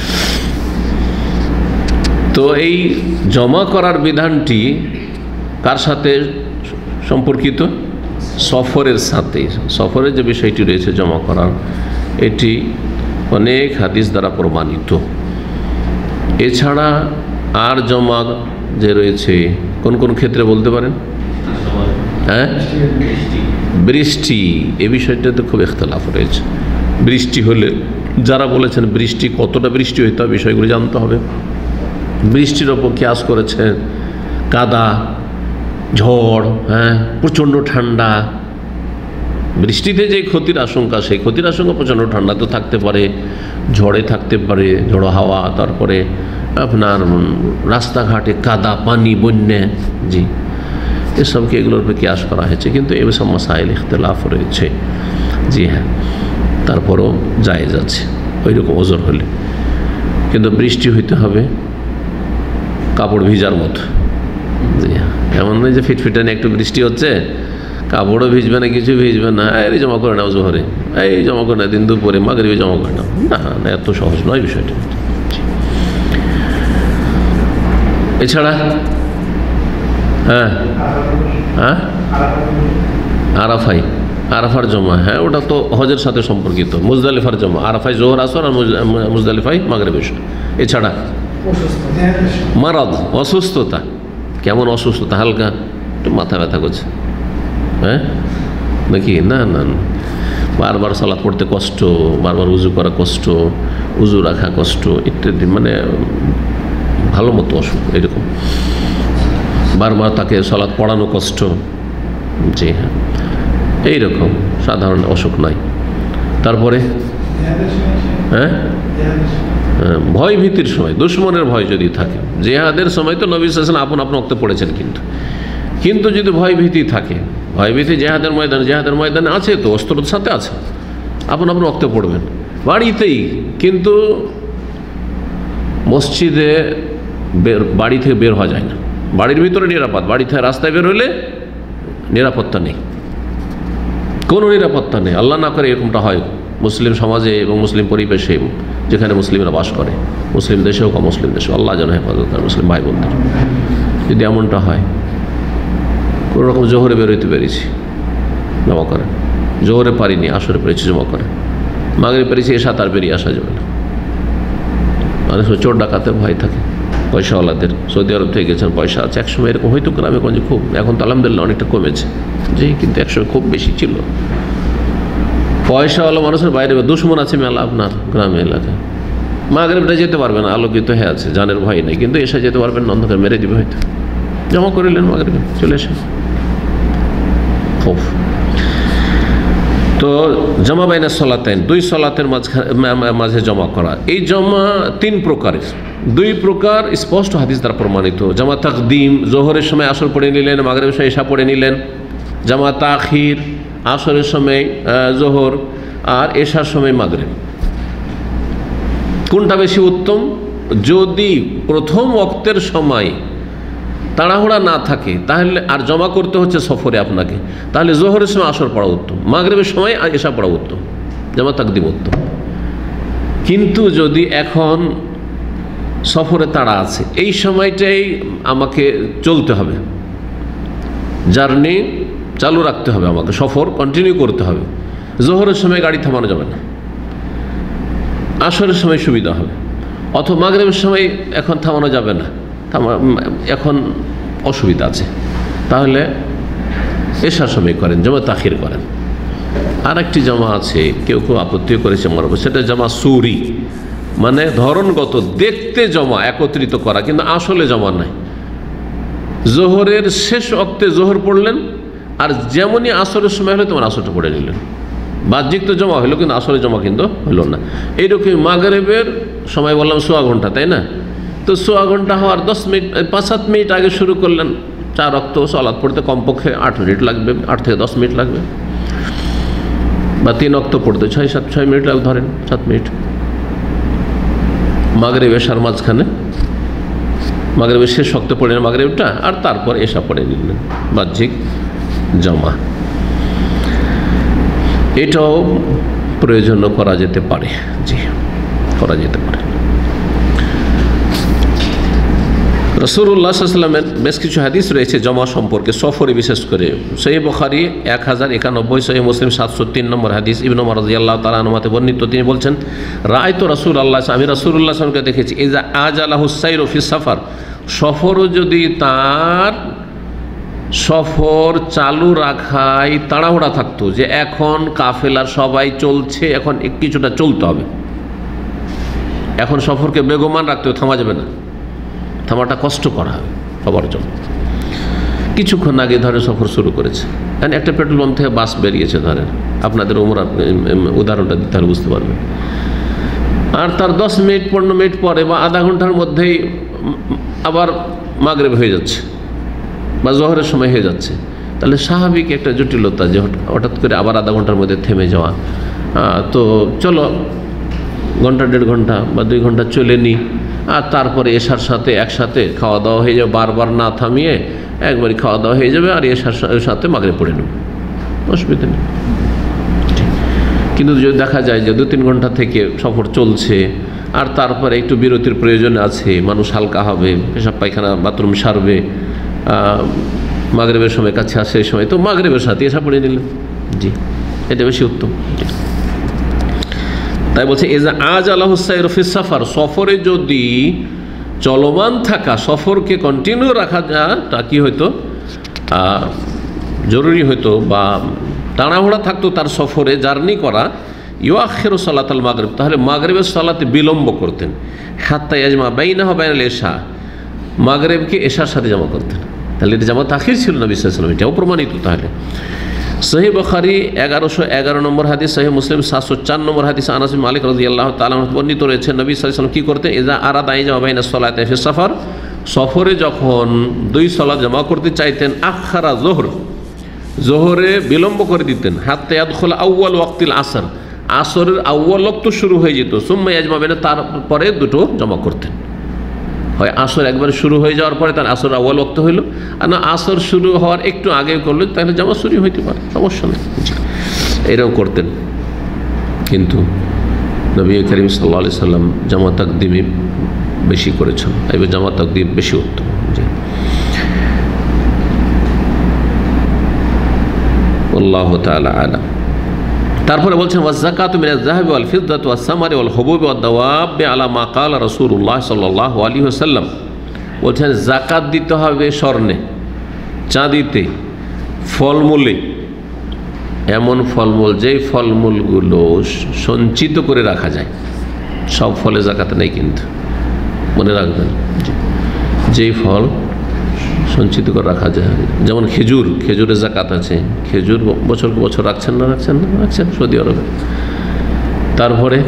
তো এই জমা করার বিধানটি কার সাথে সম্পর্কিত? সফরের সাথে। সফরের যে বিষয়টি রয়েছে জমা করার, এটি অনেক হাদিস দ্বারা প্রমাণিত। এছাড়া আর জমা যে রয়েছে কোন কোন ক্ষেত্রে বলতে পারেন? হ্যাঁ, বৃষ্টি, এ বিষয়টাতে খুব ইখতিলাফ রয়েছে। বৃষ্টি হলে যারা বলেছেন বৃষ্টি, কতটা বৃষ্টি হইতে হবে বিষয়গুলো জানতে হবে। বৃষ্টির ওপর কিয়াস করেছেন কাদা, ঝড়, হ্যাঁ, প্রচণ্ড ঠান্ডা। বৃষ্টিতে যে ক্ষতির আশঙ্কা, সেই ক্ষতির আশঙ্কা প্রচণ্ড ঠান্ডা তো থাকতে পারে, ঝড়ে থাকতে পারে, ঝড়ো হাওয়া, তারপরে আপনার রাস্তাঘাটে কাদা, পানি, বন্যা। জি, এসবকে এগুলোর উপরে কিয়াস করা হয়েছে, কিন্তু এসব মাসাইল ইখতিলাফ রয়েছে। জি হ্যাঁ, তারপরও জায়েজ আছে ওইরকম ওজর হলে, কিন্তু বৃষ্টি হইতে হবে কাপড় ভিজার মতো। জি হ্যাঁ, এমন নয় যে ফিটফিটানি একটু বৃষ্টি হচ্ছে, কাপড়ও ভিজবে না, কিছু ভিজবে না, এই জমা করে নাও জোহরে, এই জমা করে না দিন দুপুরে, মাগরিবে জমা করে নাও, না না, এত সহজ নয় বিষয়টা। এছাড়া হ্যাঁ হ্যাঁ আরাফার জমা, হ্যাঁ, ওটা তো হজের সাথে সম্পর্কিত। মুজদালিফার জমা, আরাফায় জোহর আসর, আর মুজদালিফায় মাগরিব এশা। এছাড়া মারাদ, অসুস্থতা। কেমন অসুস্থতা? হালকা একটু মাথা ব্যথা করছে, হ্যাঁ নাকি? না না, বারবার সালাত পড়তে কষ্ট, বারবার উজু করা কষ্ট, উজু রাখা কষ্ট ইত্যাদি, মানে ভালো মতো অসুখ এরকম, বারবার তাকে সালাত পড়ানো কষ্ট। জি হ্যাঁ, এইরকম সাধারণ অসুখ নাই। তারপরে হ্যাঁ, ভয় ভীতির সময়, দুশ্মনের ভয় যদি থাকে, জিহাদের সময় তো নবী সাল্লাল্লাহু আলাইহি ওয়াসাল্লাম আপন রক্তে পড়েছেন, কিন্তু যদি ভয় ভীতি থাকে, ভয় ভীতি জিহাদের ময়দানে আছে, তো অস্ত্রের সাথে আছে, আপন রক্তে পড়বেন বাড়িতেই, কিন্তু মসজিদে বাড়ি থেকে বের হওয়া যায় না। বাড়ির ভিতরে নিরাপদ, বাড়ি থেকে রাস্তায় বের হলে নিরাপত্তা নেই, কোনো নিরাপত্তা নেই। আল্লাহ না করে এরকমটা হয় মুসলিম সমাজে এবং মুসলিম পরিবেশে, যেখানে মুসলিমরা বাস করে, মুসলিম দেশে হোক মুসলিম দেশে, আল্লাহ যেন হেফাজত করে মুসলিম ভাই বোনদের। যদি এমনটা হয়, কোনো রকম জোহরে বেরোইতে পেরেছি জমা করে, জোহরে পারিনি আসরে পেরেছি জমা করে, মাগরিব পেরেছি এসা তার বেরিয়ে আসা যাবে না। মানে চোর ডাকাতের ভয় থাকে পয়সাওয়ালাদের। সৌদি আরব থেকে গেছেন, পয়সা আছে, একসময় এরকম হয়তো গ্রামে গঞ্জে খুব, এখন তো আলহামদুলিল্লাহ অনেকটা কমেছে, যে কিন্তু একসময় খুব বেশি ছিল। পয়সাওয়ালা মানুষের বাইরে দুশ্মন আছে মেলা আপনার গ্রামে এলাকায়, মাগরিবটা যেতে পারবে না, আলোকিত হয়ে আছে, জানের ভয় নেই, কিন্তু এসে যেতে পারবেন না, অন্ধকার মেরে দিবে হয়তো। জমা করিলেন মাগরিবে, চলে এসে খুব। তো জমা বাইনা সলাতেন, দুই সলাতের মাঝে জমা করা, এই জমা তিন প্রকারের, দুই প্রকার স্পষ্ট হাদিস দ্বারা প্রমাণিত। জামা তাকদিম, জোহরের সময় আসর পড়ে নিলেন, মাগরিবের সময় এশা পড়ে নিলেন। জামা তাখির, আসরের সময় জোহর আর এশার সময় মাগরিব। কোনটা বেশি উত্তম? যদি প্রথম ওয়াক্তের সময় তাড়াহুড়া না থাকে তাহলে, আর জমা করতে হচ্ছে সফরে আপনাকে, তাহলে জোহরের সময় আসর পড়া উত্তম, মাগরিবের সময় এশা পড়া উত্তম, জামা তাকদিম উত্তম। কিন্তু যদি এখন সফরে তাড়া আছে, এই সময়টাই আমাকে চলতে হবে, জার্নি চালু রাখতে হবে, আমাকে সফর কন্টিনিউ করতে হবে, জোহরের সময় গাড়ি থামানো যাবে না, আসরের সময় সুবিধা হবে, অথবা মাগরিবের সময় এখন থামানো যাবে না, এখন অসুবিধা আছে, তাহলে এশার সময় করেন, জামা তাখির করেন। আর একটি জামা আছে, কেউ কেউ আপত্তিও করেছে আমার উপর, সেটা জামা সুরি, মানে ধরনগত দেখতে জমা একত্রিত করা, কিন্তু আসলে জমা নাই। জোহরের শেষ ওয়াক্তে জোহর পড়লেন, আর যেমনই আসরের সময় হলো তোমার আসরটা পড়ে নিলেন, বাহ্যিক তো জমা হলো, কিন্তু আসরে জমা কিন্তু হলো না। এইরকম মাগরিবের সময় বললাম সোয়া ঘন্টা, তাই না? তো সোয়া ঘন্টা হওয়ার 10 মিনিট 5-7 মিনিট আগে শুরু করলেন, 4 ওয়াক্ত সালাত পড়তে কমপক্ষে 8 মিনিট লাগবে, 8 থেকে 10 মিনিট লাগবে, বা 3 ওয়াক্ত পড়তে 6 মিনিট লাগবে, ধরেন 7 মিনিট। মাগরিব এশার মাঝখানে, মাগরিবের শেষ ওয়াক্তে পড়ে মাগরিবটা, আর তারপর এশা পড়ে নিলেন, বাহ্যিক জমা। এটাও প্রয়োজন করা যেতে পারে, জি করা যেতে পারে। রাসূলুল্লাহ সাল্লাল্লাহু আলাইহি ওয়াসাল্লামের বেশ কিছু হাদিস রয়েছে জমা সম্পর্কে, সফরে বিশেষ করে। সহিহ বুখারী 1091, সহিহ মুসলিম 703 নম্বর হাদিস, ইবনে ওমর রাদিয়াল্লাহু তাআলা আনহুতে বর্ণিত, তিনি বলছেন, রাআইতু রাসূলুল্লাহ, আমি রাসূলুল্লাহ সাল্লাল্লাহু আলাইহি ওয়াসাল্লামকে দেখেছি, ইজা আজালাহুস সাইরু ফিস সাফার, সফরও যদি তার সফর চালু রাখায় তাড়াহুড়া থাকতো, যে এখন কাফেলার সবাই চলছে, এখন কিছুটা চলতে হবে, এখন সফরকে বেগমান রাখতে হবে, থামা যাবে না, থামাটা কষ্ট করা হবে সবার জন্য। কিছুক্ষণ আগে ধরে সফর শুরু করেছে, কারণ একটা পেট্রোল পাম্প থেকে বাস বেরিয়েছে, ধরেন আপনাদের উমরা উদাহরণটা দিতে হলে বুঝতে পারবেন, আর তার 10 মিনিট 15 মিনিট পরে বা আধা ঘন্টার মধ্যেই আবার মাগরিব হয়ে যাচ্ছে বা জোহরের সময় হয়ে যাচ্ছে, তাহলে স্বাভাবিক একটা জটিলতা যে হঠাৎ করে আবার আধা ঘন্টার মধ্যে থেমে যাওয়া। তো চলো ঘন্টা 1.5 ঘন্টা বা 2 ঘন্টা চলে নি, আর তারপরে এশার সাথে একসাথে খাওয়া দাওয়া হয়ে যাবে, বারবার না থামিয়ে একবারই খাওয়া দাওয়া হয়ে যাবে, আর এশার সাথে মাগরিব পড়ে নেব, অসুবিধা নেই। কিন্তু যদি দেখা যায় যে 2-3 ঘন্টা থেকে সফর চলছে, আর তারপরে একটু বিরতির প্রয়োজন আছে, মানুষ হালকা হবে, পেশাব পায়খানা বাথরুম সারবে, মাগরিবের সময় কাছে আসে, এই সময় তো মাগরিবের সাথে এশা পড়ে নিলেন, জি এটা বেশি উত্তম। তাই বলছে, এজা আজালাহুস সাইরু ফিস সাফার, সফরে যদি চলমান থাকা, সফরকে কন্টিনিউ রাখা তা কি হয়তো জরুরি হতো বা তাড়াহুড়া থাকতো তার সফরে জার্নি করা, ইউআখিরু সালাতাল মাগরিব, তাহলে মাগরিবের সালাতে বিলম্ব করতেন। হাত্তা ইয়াজমা বাইনাহা বাইনাল ইশা, মাগরিবকে এশার সাথে জমা করতেন। তাহলে এটা জামা তাখির ছিল নবী সাল্লাল্লাহু আলাইহি ওয়াসাল্লাম, এটাও প্রমাণিত। তাহলে সহিহ বুখারী 1111 নম্বর হাদিস, সহিহ মুসলিম 704 নম্বর হাদিস, আনাস বিন মালিক রাদিয়াল্লাহু তাআলা আনহু বর্ণিত রয়েছে নবী সাল্লাল্লাহু আলাইহি ওয়াসাল্লাম কি করতেন, ইযা আরাদা ইয়াজমা বাইনাস সালাতি ফি সাফার, সফরে যখন দুই সালাত জমা করতে চাইতেন, আখারা জোহরে বিলম্ব করে দিতেন, হাত্তা ইয়াদখুল আউয়াল ওয়াক্তিল আসর, আসরের আউয়াল ওয়াক্ত শুরু হয়ে যেত, সুম্মা ইয়াজমা বাইনা, তারপরে দুটো জমা করতেন। হয় আসর একবার শুরু হয়ে যাওয়ার পরে তার আসর আউয়াল ওয়াক্ত হইল, আর না আসর শুরু হওয়ার একটু আগে করলে তাহলে জামা শুরু হইতে পারে, সমস্যা নেই, এরকম করতেন। কিন্তু নবী করিম সাল্লাল্লাহু আলাইহি সাল্লাম জামা তাকদিমই বেশি করেছেন, এবার জামা তাকদিম বেশি উত্তম। আল্লাহু তাআলা আলাম। তারপরে বলছেন ওয়াজ-যাকাতু মিনাজ যাহাবি ওয়াল ফিদ্দাতি ওয়াস সামারি ওয়াল হুবুবি ওয়াদ দাওয়াবি আলা মা ক্বালা রাসূলুল্লাহ সাল্লাল্লাহু আলাইহি ওয়াসাল্লাম, বলছেন যাকাত দিতে হবে স্বর্ণে, চাঁদিতে, ফলমূলে, এমন ফলমূল যেই ফলমূলগুলো সঞ্চিত করে রাখা যায়, সব ফলে যাকাত নেই, কিন্তু মনে রাখবেন যেই ফল সঞ্চিত করে রাখা যায়, যেমন খেজুরের যাকাত আছে, খেজুর বছরকে বছর রাখছেন না রাখছেন সৌদি আরবে। তারপরে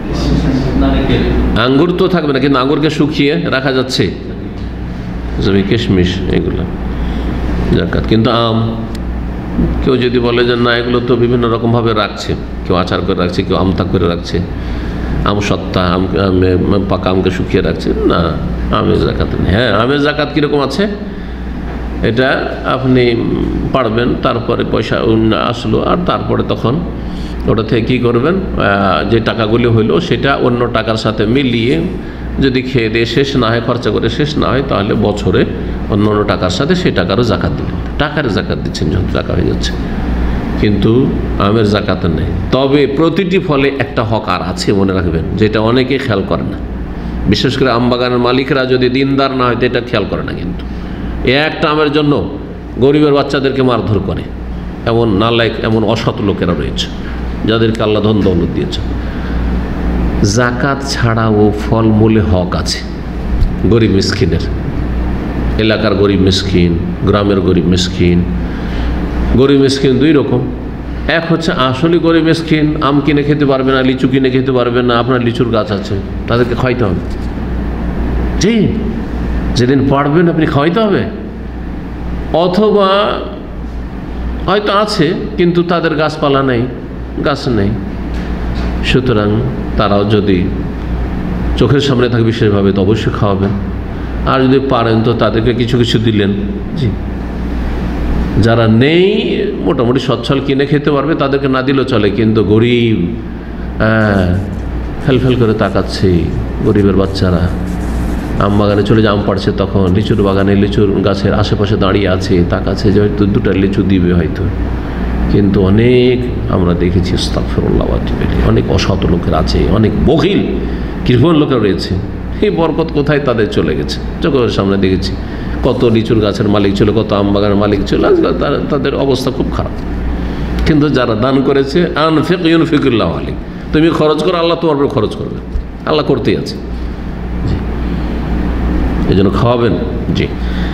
আঙ্গুর তো থাকবে না, কিন্তু আঙ্গুরকে শুকিয়ে রাখা যাচ্ছে, কিশমিশ, এগুলো যাকাত। কিন্তু আম, কেউ যদি বলে যে না এগুলো তো বিভিন্ন রকমভাবে রাখছে, কেউ আচার করে রাখছে, কেউ আমতা করে রাখছে, আম সত্তা, পাকা আমকে শুকিয়ে রাখছে, না, আমের যাকাত নেই। হ্যাঁ, আমের যাকাত কীরকম আছে এটা আপনি পারবেন, তারপরে পয়সা আসলো, আর তারপরে তখন ওটা থেকে কী করবেন, যে টাকাগুলি হইলো সেটা অন্য টাকার সাথে মিলিয়ে যদি খেয়ে দিয়ে শেষ না হয়, খরচা করে শেষ না হয়, তাহলে বছরে অন্য টাকার সাথে সেই টাকারও যাকাত দিলেন, টাকার যাকাত দিচ্ছেন যখন টাকা হয়ে যাচ্ছে। কিন্তু আমের যাকাত নেই। তবে প্রতিটি ফলে একটা হক আর আছে, মনে রাখবেন, যেটা অনেকে খেয়াল করে না, বিশেষ করে আমবাগানের মালিকরা যদি দিনদার না হয় তো এটা খেয়াল করে না। কিন্তু একটা আমের জন্য গরিবের বাচ্চাদেরকে মারধর করে, এমন নালায়েক, এমন অসৎ লোকেরা রয়েছে যাদেরকে আল্লাহ ধন দৌলত দিয়েছে। যাকাত ছাড়াও ফলমূলে হক আছে গরিব মিসকিনের, এলাকার গরিব মিসকিন, গ্রামের গরিব মিসকিন। গরিব মিসকিন দুই রকম, এক হচ্ছে আসলে গরিব মিসকিন, আম কিনে খেতে পারবে না, লিচু কিনে খেতে পারবে না, আপনার লিচুর গাছ আছে, তাদেরকে খাওয়াইতে হবে। জি, যেদিন পারবেন আপনি খাওয়াইতে হবে। অথবা হয়তো আছে কিন্তু তাদের গাছপালা নেই, গাছ নেই, সুতরাং তারাও যদি চোখের সামনে থাকে বিশেষভাবে তো অবশ্যই খাওয়াবেন। আর যদি পারেন তো তাদেরকে কিছু কিছু দিলেন। জি, যারা নেই মোটামুটি সচ্ছল কিনে খেতে পারবে তাদেরকে না দিলেও চলে, কিন্তু গরিব ফেল করে তাকাচ্ছে, গরিবের বাচ্চারা আম বাগানে চলে যে আম পাড়ছে, তখন লিচুর বাগানে লিচুর গাছের আশেপাশে দাঁড়িয়ে আছে, তাকাচ্ছে যে হয়তো দুটা লিচু দিবে হয়তো, কিন্তু অনেক আমরা দেখেছি আস্তাগফিরুল্লাহ, অনেক অসৎ লোকের আছে, অনেক বখিল কৃপণ লোকের রয়েছে। এই বরকত কোথায় তাদের চলে গেছে, চোখের সামনে দেখেছি কত লিচুর গাছের মালিক ছিল, কত আম বাগানের মালিক ছিল, আজকাল তাদের অবস্থা খুব খারাপ। কিন্তু যারা দান করেছে, আনফিক ইউনফিকুল্লাহ আলাইক, তুমি খরচ করো, আল্লাহ তোমার উপর খরচ করবে, আল্লাহ করতেই আছে। জি, এই জন্য খাওয়াবেন। জি,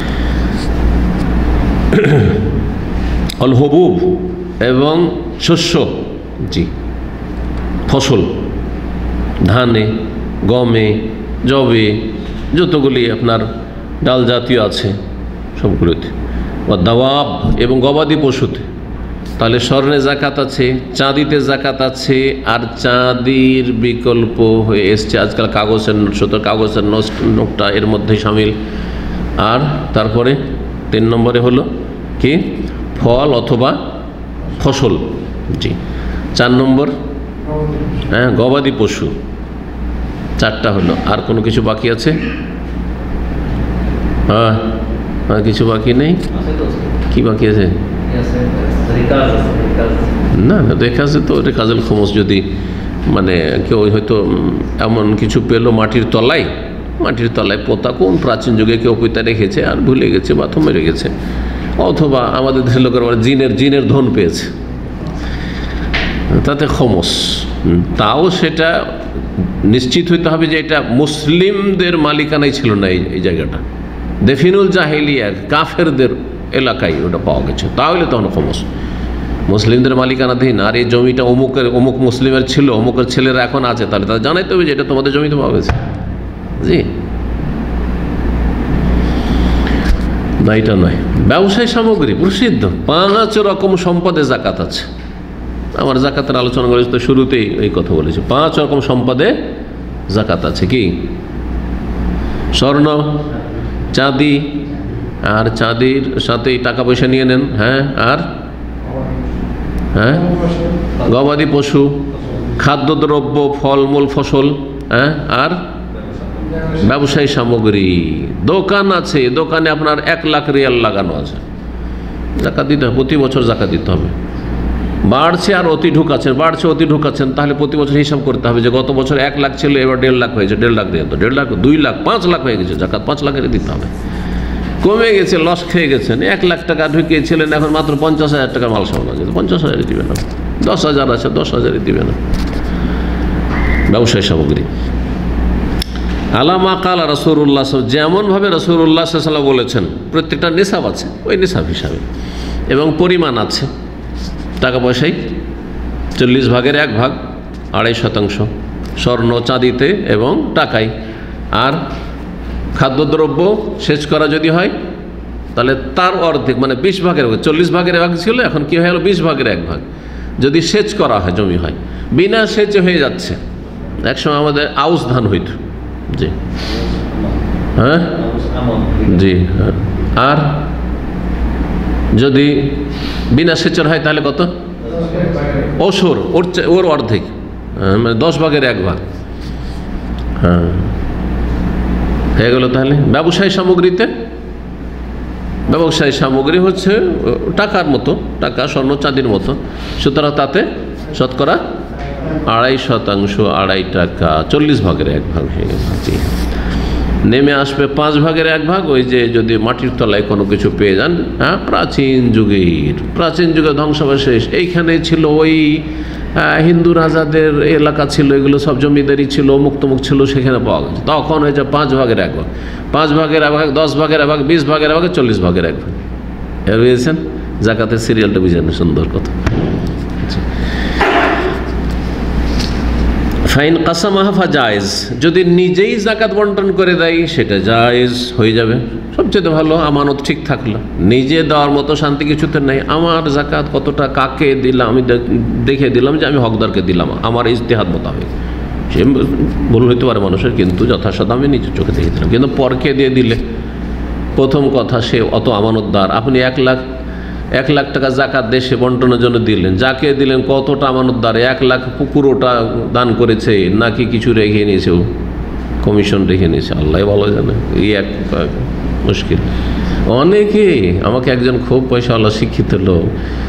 অল হুবুব এবং শস্য, জি, ফসল, ধানে, গমে, জবে, যতগুলি আপনার ডাল জাতীয় আছে সবগুলোতে, বা দাওয়াব এবং গবাদি পশুতে। তাহলে স্বর্ণে যাকাত আছে, চাঁদিতে যাকাত আছে, আর চাঁদির বিকল্প হয়ে এসছে আজকাল কাগজের নোট, সুতরাং কাগজের নোটটা এর মধ্যে সামিল। আর তারপরে 3 নম্বরে হলো কি, ফল অথবা ফসল। জি, 4 নম্বর হ্যাঁ গবাদি পশু, 4টা হলো। আর কোনো কিছু বাকি আছে? হ্যাঁ, আর কিছু বাকি নেই। কি বাকি আছে? না না, দেখা আছে তো রেকাজুল খুমুস। যদি মানে কেউ হয়তো এমন কিছু পেলো মাটির তলায় পোতা, কোন প্রাচীন যুগে কেউ পিতা রেখেছে আর ভুলে গেছে বা থমে রেখেছে, অথবা আমাদের দেশের লোকের জিনের ধন পেয়েছে, তাতে খমস, তাও সেটা নিশ্চিত হইতে হবে যে এটা মুসলিমদের মালিকানাই ছিল না। এই জায়গাটা দেফিনুল জাহিলিয়া কাফেরদের এলাকায় ওটা পাওয়া গেছে, তাহলে তখন খমস। মুসলিমদের মালিকানাধীন আর এই জমিটা অমুক মুসলিমের ছিল, অমুকের ছেলেরা এখন আছে, তাহলে তারা জানাইতে হবে যে এটা তোমাদের জমিতে পাওয়া গেছে। জি না, এটা নয়। ব্যবসায়ী সামগ্রী প্রসিদ্ধ 5 রকম সম্পদে জাকাত আছে। আমার জাকাতের আলোচনা করেছি তো শুরুতেই এই কথা বলেছি, 5 রকম সম্পদে জাকাত আছে। কি? স্বর্ণ, চাঁদি, আর চাঁদির সাথে টাকা পয়সা নিয়ে নেন, হ্যাঁ, আর গবাদি পশু, খাদ্যদ্রব্য, ফলমূল, ফসল, হ্যাঁ, আর ব্যবসায়ী সামগ্রী। দোকান আছে, দোকানে আপনার 1 লাখ রিয়াল লাগানো আছে, জাকাত দিতে হবে, প্রতি বছর জাকাত দিতে হবে। বাড়ছে আর অতি ঢুকাচ্ছেন, বাড়ছে অতি ঢুকাচ্ছেন, তাহলে প্রতি বছর হিসাব করতে হবে যে গত বছর 1 লাখ ছিল, এবার 1.5 লাখ হয়েছে, 1.5 লাখ দিয়ে তো 1.5 লাখ, 2 লাখ, 5 লাখ হয়ে গেছে, জাকাত 5 লাখের দিতে হবে। কমে গেছে, লস খেয়ে গেছেন, 1 লাখ টাকা ঢুকিয়েছিলেন, এখন মাত্র 50,000 টাকার মাল সামান আছে, 50,000 দিবে না, 10,000 আছে, 10,000 দিবে না। ব্যবসায়ী সামগ্রী আলামা কালা রাসূলুল্লাহ, যেমনভাবে রাসূলুল্লাহ সাল্লাল্লাহু আলাইহি ওয়াসাল্লাম বলেছেন, প্রত্যেকটা নিসাব আছে, ওই নিসাব হিসাবে, এবং পরিমাণ আছে। টাকা পয়সায় 40 ভাগের 1 ভাগ, 2.5%, স্বর্ণ চাঁদিতে এবং টাকায়। আর খাদ্যদ্রব্য সেচ করা যদি হয় তাহলে তার অর্ধেক, মানে 20 ভাগের 40 ভাগের 1 ভাগ ছিল, এখন কি হয়ে গেল 20 ভাগের 1 ভাগ। যদি সেচ করা হয়, জমি হয়, বিনা সেচে হয়ে যাচ্ছে। একসময় আমাদের আউশ ধান হইত, জি হ্যাঁ, জি হ্যাঁ। আর যদি বিনা সেচের হয় তাহলে কত? ওসর, ওর অর্ধেক, মানে 10 ভাগের 1 ভাগ, হ্যাঁ, হয়ে গেল। তাহলে ব্যবসায়ী সামগ্রীতে, ব্যবসায়ী সামগ্রী হচ্ছে টাকার মতো, টাকা, স্বর্ণ, চাঁদির মতো, সুতরাং তাতে শতকরা 2.5%, 2.5 টাকা, 40 ভাগের 1 ভাগ হয়ে গেল। নেমে আসবে 5 ভাগের 1 ভাগ। ওই যে যদি মাটির তলায় কোনো কিছু পেয়ে যান, হ্যাঁ, প্রাচীন যুগে ধ্বংসাবশেষ, এইখানে ছিল ওই হিন্দু রাজাদের এলাকা ছিল, এগুলো সব জমিদারি ছিল, মুক্তমুখ ছিল, সেখানে পাওয়া গেছে, তখন হয়েছে 5 ভাগের 1 ভাগ, 5 ভাগের 1 ভাগ, 10 ভাগের 1 ভাগ, 20 ভাগের 1 ভাগ, 40 ভাগের 1 ভাগ। এর বুঝেছেন? জাকাতের সিরিয়ালটা বুঝেন, সুন্দর কথা। ফাইন কাসামাহা ফাজায়েজ, যদি নিজেই জাকাত বন্টন করে দেয় সেটা জায়েজ হয়ে যাবে, সবচেয়ে ভালো। আমানত ঠিক থাকলো, নিজে দেওয়ার মতো শান্তি কিছুতে নেই। আমার জাকাত কতটা কাকে দিলাম, আমি দেখে দিলাম যে আমি হকদারকে দিলাম আমার ইজতিহাদ মোতাবেক, সে ভুল হইতে পারে মানুষের, কিন্তু যথাসাধ্য আমি নিজের চোখে দেখে দিলাম। কিন্তু পরকে দিয়ে দিলে, প্রথম কথা সে অত আমানতদার। আপনি 1 লাখ টাকা জাকাত দেশে বন্টনের জন্য দিলেন, যাকে দিলেন কতটা আমানতদার, 1 লাখ পুরোটা দান করেছে নাকি কিছু রেখে নিয়েছে, কমিশন রেখে নিয়েছে, আল্লাহ ভালো জানে। এই এক মুশকিল। অনেকে, আমাকে একজন খুব পয়সাওয়ালা শিক্ষিত লোক,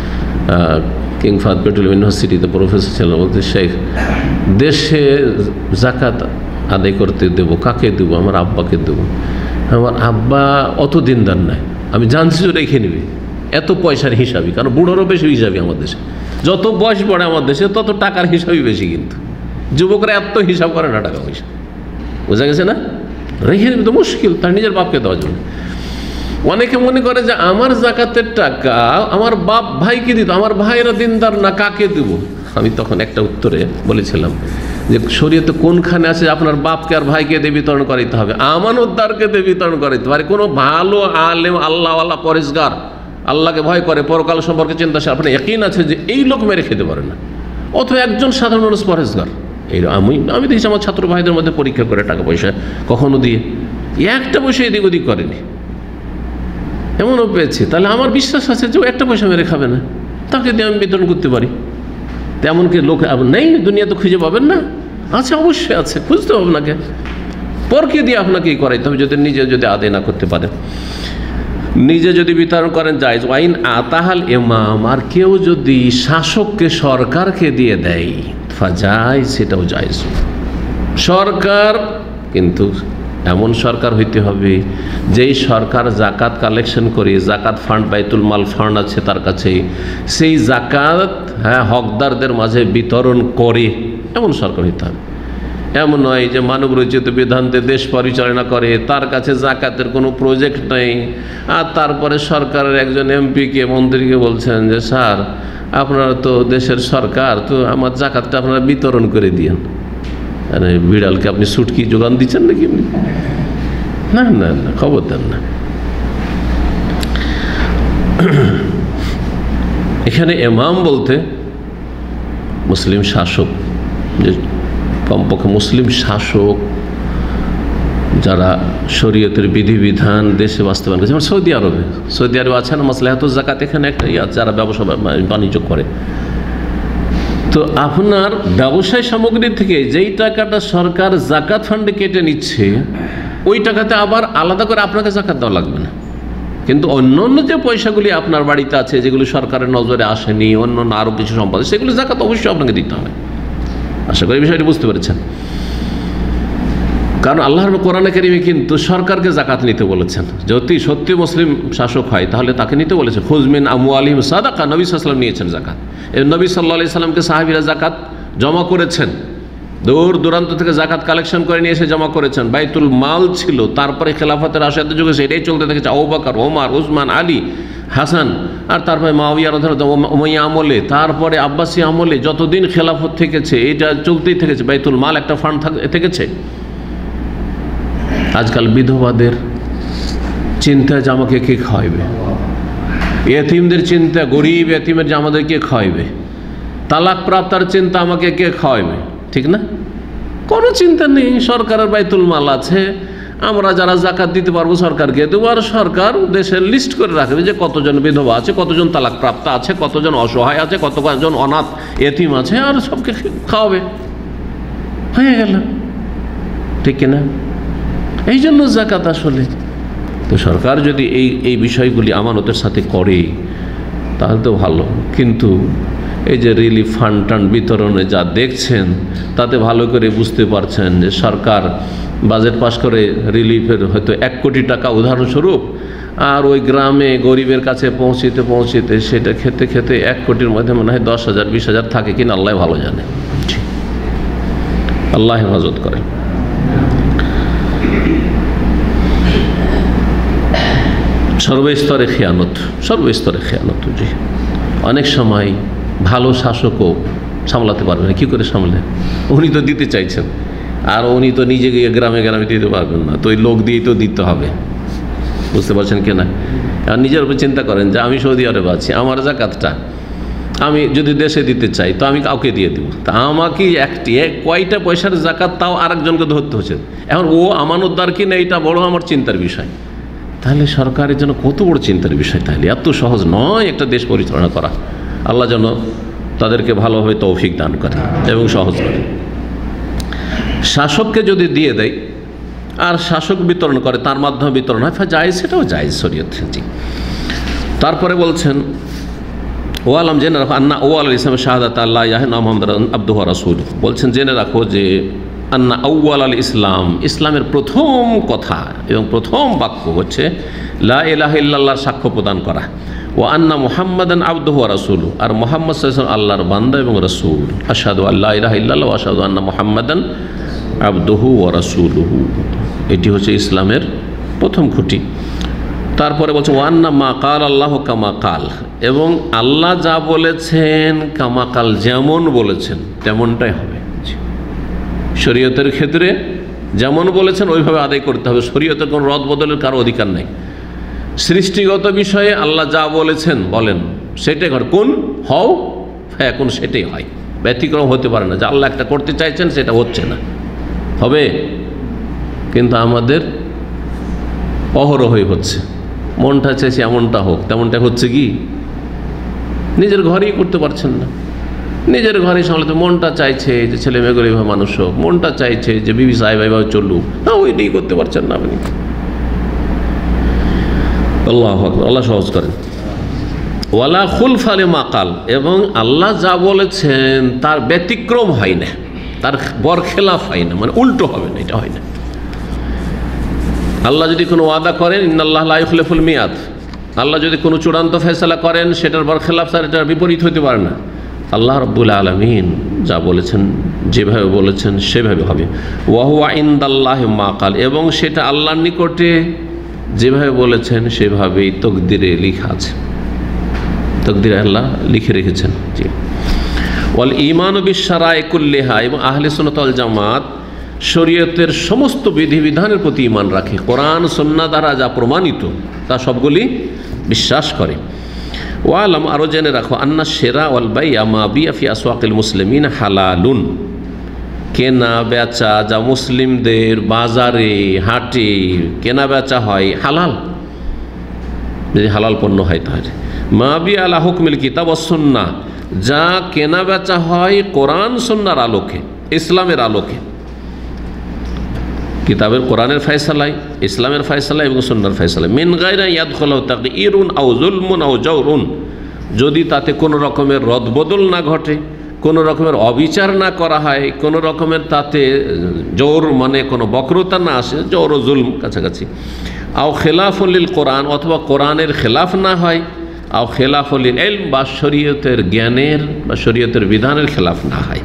কিং ফাহাদ পেট্রোলিয়াম ইউনিভার্সিটিতে প্রফেসর ছিলেন, বলতে শেখ, দেশে জাকাত আদায় করতে দেবো, কাকে দেবো? আমার আব্বাকে দেবো। আমার আব্বা অত দিনদার নাই, আমি জানছি যে রেখে নেবে, এত পয়সার হিসাবই, কারণ বুড়োরও বেশি হিসাবই আমার দেশে, যত বয়স পড়ে আমার দেশে তত টাকার হিসাবই বেশি, কিন্তু যুবকরা এত হিসাব করে না টাকা পয়সা, বোঝা গেছে না? রেখে নেবে তো মুশকিল, তার নিজের বাপকে দেওয়ার জন্য। অনেকে মনে করে যে আমার জাকাতের টাকা আমার বাপ ভাইকে দিত, আমার ভাইরা দিনদার না, কাকে দেব? আমি তখন একটা উত্তরে বলেছিলাম যে শরীয়তে কোনখানে আছে আপনার বাপকে আর ভাইকে দিয়ে বিতরণ করাইতে হবে? আমানতদারকে দিয়ে বিতরণ করাইতে পারে। কোনো ভালো আলেম, আল্লাহওয়ালা, পরেশগার, আল্লাহকে ভয় করে, পরকাল সম্পর্কে চিন্তাশীল, আপনার ইয়াকিন আছে যে এই লোক মেরে খেতে পারে না, অথবা একজন সাধারণ মানুষ পরেশগার, এই আমি দেখছি আমার ছাত্র ভাইদের মধ্যে পরীক্ষা করে টাকা পয়সা কখনো দিয়ে একটা পয়সা এদিক ওদিক করেনি, এমনও পেয়েছি। তাহলে আমার বিশ্বাস আছে যে ও একটা পয়সা মেরে খাবে না, তাকে দিয়ে আমি বিতরণ করতে পারি। তেমন কি লোক নেই দুনিয়া, তো খুঁজে পাবেন না? আছে, অবশ্যই আছে, খুঁজতে হবে আপনাকে, পরকে দিয়ে আপনাকে করাইতে হবে যদি নিজে যদি আদায় না করতে পারে। নিজে যদি বিতরণ করেন জায়েজ। ওয়াইন আতাহাল ইমাম, আর কেউ যদি শাসককে, সরকারকে দিয়ে দেয়, ফাজায়েজ, সেটাও জায়েজ। সরকার কিন্তু এমন সরকার হইতে হবে যেই সরকার জাকাত কালেকশন করে, জাকাত ফান্ড, বাইতুল মাল ফান্ড আছে তার কাছে, সেই জাকাত হকদারদের মাঝে বিতরণ করে, এমন সরকার হইতে হবে। এমন নয় যে মানব রচিত বিধান্তে দেশ পরিচালনা করে, তার কাছে জাকাতের কোনো প্রজেক্ট নেই, আর তারপরে সরকারের একজন এমপিকে, মন্ত্রীকে বলছেন যে স্যার আপনারা তো দেশের সরকার, তো আমার জাকাতটা আপনারা বিতরণ করে দিয়েন। আরে বিড়ালকে আপনি সুটকি যোগান দিচ্ছেন নাকি? না না না, খবর দেন না। এখানে ইমাম বলতে মুসলিম শাসক, যে কমপক্ষে মুসলিম শাসক যারা শরীয়তের বিধিবিধান দেশে বাস্তবায়ন করে, যেমন সৌদি আরবে আছে না মাসলাহাতুজ যাকাত, এখানে একটা যারা ব্যবসা বাণিজ্য করে, তো আপনার ব্যবসায় সামগ্রী থেকে যেই টাকাটা সরকার জাকাত ফান্ডে কেটে নিচ্ছে, ওই টাকাতে আবার আলাদা করে আপনাকে জাকাত দেওয়া লাগবে না। কিন্তু অন্য অন্য যে পয়সাগুলি আপনার বাড়িতে আছে, যেগুলি সরকারের নজরে আসেনি, অন্য অন্য আরও কিছু সম্পদ, সেগুলো জাকাত অবশ্যই আপনাকে দিতে হবে। আশা করি বিষয়টি বুঝতে পেরেছেন। কারণ আল্লাহর কোরআনে কারিমে কিন্তু সরকারকে জাকাত নিতে বলেছেন। যদি সত্যি মুসলিম শাসক হয় তাহলে তাকে নিতে বলেছে। খুজমিন আমওয়ালিহিম সাদাকা, নবী সাল্লাল্লাহু আলাইহি ওয়াসাল্লাম নিয়েছেন জাকাত। এই নবী সাল্লাল্লাহু আলাইহি ওয়াসাল্লামকে সাহাবীরা জাকাত জমা করেছেন, দূর দূরান্ত থেকে জাকাত কালেকশন করে নিয়ে এসে জমা করেছেন। বাইতুল মাল ছিল, তারপরে খেলাফতের রাশিদের যুগে সেটাই চলতে থেকেছে। আবু বকর, ওমর, উসমান, আলী, হাসান, আর তারপরে মুআবিয়া রাদিয়াল্লাহু আনহু, উমাইয়া আমলে, তারপরে আব্বাসী আমলে, যতদিন খেলাফত থেকেছে এটা চলতেই থেকেছে। বাইতুল মাল একটা ফান্ড থেকেছে। আজকাল বিধবাদের চিন্তা যে আমাকে কে খাওয়াইবে, এতিমদের চিন্তা, গরিব এতিমের যে আমাদের কে খাওয়াইবে, তালাক প্রাপ্তার চিন্তা আমাকে কে খাওয়াইবে, ঠিক না? কোনো চিন্তা নেই। সরকারের বাইতুল মাল আছে, আমরা যারা জাকাত দিতে পারবো সরকারকে দেবো, আর সরকার দেশের লিস্ট করে রাখবে যে কতজন বিধবা আছে, কতজন তালাক প্রাপ্ত আছে, কতজন অসহায় আছে, কতজন অনাথ এতিম আছে, আর সবকে খাওয়াবে, হয়ে গেল, ঠিক কিনা? এই জন্য জাকাত আসলে তো সরকার যদি এই বিষয়গুলি আমানতের সাথে করে তাহলে তো ভালো। কিন্তু এই যে রিলিফ ফান্ড টান্ড বিতরণে যা দেখছেন, তাতে ভালো করে বুঝতে পারছেন যে সরকার বাজেট পাস করে রিলিফের হয়তো 1 কোটি টাকা উদাহরণস্বরূপ, আর ওই গ্রামে গরিবের কাছে পৌঁছিতে সেটা খেতে খেতে 1 কোটির মধ্যে মনে হয় 10,000 20,000 থাকে কিনা আল্লাহ ভালো জানে। আল্লাহ হেফাজত করে। সর্বস্তরে খেয়ানত, জি। অনেক সময় ভালো শাসকও সামলাতে পারবে না। কী করে সামলে? উনি তো দিতে চাইছেন, আর উনি তো নিজে গিয়ে গ্রামে দিতে পারবেন না, তো ওই লোক দিয়েই তো দিতে হবে। বুঝতে পারছেন কিনা? আর নিজের উপর চিন্তা করেন যে আমি সৌদি আরবে আছি, আমার জাকাতটা আমি যদি দেশে দিতে চাই তো আমি কাউকে দিয়ে দেবো, তা আমাকে কয়টা পয়সার জাকাত তাও আরেকজনকে ধরতে হচ্ছে। এখন ও আমানতদার কিনা এটা বড় আমার চিন্তার বিষয়। তাহলে সরকারের জন্য কত বড় চিন্তার বিষয়। তাহলে এত সহজ নয় একটা দেশ পরিচালনা করা। আল্লাহ যেন তাদেরকে ভালোভাবে তৌফিক দান করে এবং সহজ করে। শাসককে যদি দিয়ে দেয় আর শাসক বিতরণ করে, তার মাধ্যমে বিতরণ হয়, জায়েজ, সেটাও জায়েজ শরীয়তে। জি। তারপরে বলছেন ওয়ালাম, জেনে রাখো, আন্না আউয়াল ইসলাম শাহাদাত আল্লাহ ইলাহা ইল্লাল্লাহ মুহাম্মাদুর আবদুহু ওয়া রাসূলুহু। বলছেন জেনে রাখো যে আন্না আউয়াল আল ইসলাম, ইসলামের প্রথম কথা এবং প্রথম বাক্য হচ্ছে লা ইলাহা ইল্লাল্লাহর সাক্ষ্য প্রদান করা, ও আন্না মুহাম্মাদান আবদুহু ওয়া রাসূলুহু, আর মুহাম্মদ সাল্লাল্লাহু আলাইহি ওয়াসাল্লাম আল্লাহর বান্দা এবং রাসূল। আশহাদু আল্লা ইলাহা ইল্লাল্লাহ ওয়া আশহাদু আন্না মুহাম্মাদান আবদুহু ওয়া রাসূলুহু। এটি হচ্ছে ইসলামের প্রথম খুঁটি। তারপরে বলছে ওয়ান্না মা কাল আল্লাহ কামা কাল, এবং আল্লাহ যা বলেছেন কামা কাল, যেমন বলেছেন তেমনটাই হবে। শরীয়তের ক্ষেত্রে যেমন বলেছেন ওইভাবে আদায় করতে হবে। শরীয়তের কোনো রদ বদলের কারো অধিকার নেই। সৃষ্টিগত বিষয়ে আল্লাহ যা বলেছেন বলেন সেটাই ঘটে, কোন হও হ্যাঁ কোন সেটাই হয়, ব্যতিক্রম হতে পারে না। যে আল্লাহ একটা করতে চাইছেন সেটা হচ্ছে না, হবে কিন্তু আমাদের অহরহই হচ্ছে। মনটা চাইছে এমনটা হোক, তেমনটা হচ্ছে কি? নিজের ঘরেই করতে পারছেন না, নিজের ঘরে সামলাতে। মনটা চাইছে যে ছেলে মেয়েগুলো এইভাবে মানুষ হোক, মনটা চাইছে যে বিবি সাহেব এইভাবে চলুক, না ওইটাই করতে পারছেন না আপনি। আল্লাহু আকবার, আল্লাহ সহজ করেন। ওয়ালা খুলফা লিমা কাল, এবং আল্লাহ যা বলেছেন তার ব্যতিক্রম হয় না, তার বরখেলাফ হয় না, মানে উল্টো হবে না, এটা হয় না। আল্লাহ যদি কোনো ওয়াদা করেন, ইন্নাল্লাহ লা ইখলিফুল মিয়াদ, আল্লাহ যদি কোনো চূড়ান্ত ফয়সালা করেন সেটার বরখেলাফ তার এটার বিপরীত হতে পারে না। আল্লাহ রাব্বুল আলামিন যা বলেছেন, যেভাবে বলেছেন সেভাবে হবে। ওয়া হুয়া ইনদাল্লাহি মা কাল, এবং সেটা আল্লাহর নিকটে যেভাবে বলেছেন সেভাবেই তকদিরে লেখা আছে, তকদিরে আল্লাহ লিখে রেখেছেন। জি। ওয়াল ঈমানু বিশ-শারা'i কুল্লিহা, এবং আহলে সুন্নাত ওয়াল জামাত শরীয়তের সমস্ত বিধিবিধানের প্রতি ঈমান রাখে। কোরআন সুন্নাহ দ্বারা যা প্রমাণিত তা সবগুলি বিশ্বাস করে। ওয়ালাম, আরও জেনে রাখো, আন্না শিরা ওয়াল বাই'a মা বিয়া ফি আসওয়াকিল মুসলিমিন হালালুন, কেনা বেচা যা মুসলিমদের বাজারে হাটে কেনা বেচা হয় হালাল, যদি হালাল পণ্য হয় তাহলে। মা বিয়া আলা হুকমিল কিতাব ওয়াস সুন্নাহ, যা কেনা বেচা হয় কোরআন সুন্নাহর আলোকে, ইসলামের আলোকে, কিতাবের কোরআনের ফয়সালায়, ইসলামের ফয়সালায় এবং সুন্নাহর ফয়সালায়। মিন গায়রা ইয়াদখুলু তাগয়িরুন আও যুলমুন আও জাওরুন, যদি তাতে কোনো রকমের রদবদল না ঘটে, কোনো রকমের অবিচার না করা হয়, কোনো রকমের তাতে জোর মানে কোনো বক্রতা না আসে, জোর ও জুলম কাছাকাছি। আও খেলাফুল লিল কোরআন, অথবা কোরআনের খেলাফ না হয়। আও খেলাফুল লিল ইলম, বা শরীয়তের জ্ঞানের বা শরীয়তের বিধানের খেলাফ না হয়।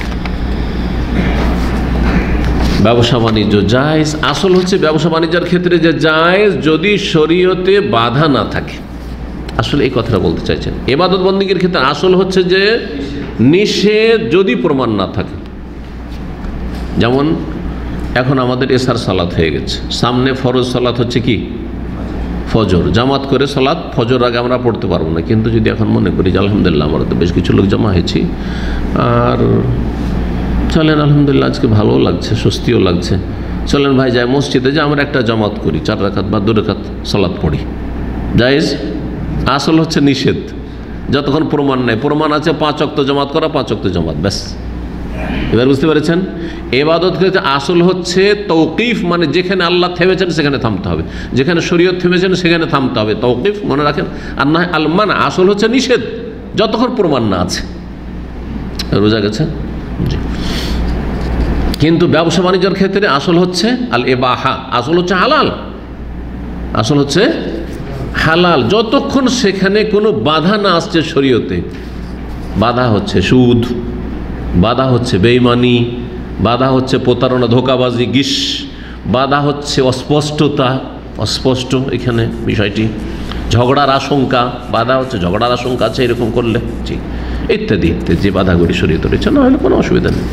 ব্যবসা বাণিজ্য জায়েজ, আসল হচ্ছে ব্যবসা বাণিজ্যের ক্ষেত্রে যে জায়েজ যদি শরীয়তে বাধা না থাকে। আসলে এই কথাটা বলতে চাইছেন। ইবাদত বন্দেগীর ক্ষেত্রে আসল হচ্ছে যে নিষেধ যদি প্রমাণ না থাকে। যেমন এখন আমাদের এশার সালাত হয়ে গেছে, সামনে ফরজ সালাত হচ্ছে কি ফজর, জামাত করে সালাত ফজর আগে আমরা পড়তে পারবো না, কিন্তু যদি এখন মনে করি যে আলহামদুলিল্লাহ আমরা তো বেশ কিছু লোক জমা হয়েছি, আর চলেন আলহামদুলিল্লাহ আজকে ভালোও লাগছে, স্বস্তিও লাগছে, চলেন ভাই যাই মসজিদে যে আমরা একটা জামাত করি, 4 রাকাত বা 2 রাকাত সালাত পড়ি, জায়েজ। আসল হচ্ছে নিষেধ যতক্ষণ প্রমাণ নেই। প্রমাণ আছে 5 ওয়াক্ত জামাত করা, 5 ওয়াক্ত জামাত, ব্যাস। এবার বুঝতে পেরেছেন? ইবাদত ক্ষেত্রে আসল হচ্ছে তৌকিফ, মানে যেখানে আল্লাহ থেমেছেন সেখানে থামতে হবে, যেখানে শরীয়ত থেমেছেন সেখানে থামতে হবে, তৌকিফ মনে রাখেন। আর না আল মানা, আসল হচ্ছে নিষেধ যতক্ষণ প্রমাণ না আছে। বোঝা গেছে? জি। কিন্তু ব্যবসা বাণিজ্যের ক্ষেত্রে আসল হচ্ছে আল ইবাহা, আসল হচ্ছে হালাল, আসল হচ্ছে হালাল যতক্ষণ সেখানে কোনো বাধা না আসছে শরীয়তে। বাধা হচ্ছে সুদ, বাধা হচ্ছে বেঈমানি, বাধা হচ্ছে প্রতারণা, ধোঁকাবাজি, গিস, বাধা হচ্ছে অস্পষ্টতা, অস্পষ্ট এখানে বিষয়টি, ঝগড়ার আশঙ্কা, বাধা হচ্ছে ঝগড়ার আশঙ্কা আছে এরকম করলে, জি, ইত্যাদি ইত্যাদি যে বাধাগুলি শরীয়তে রয়েছে, না হলে কোনো অসুবিধা নেই।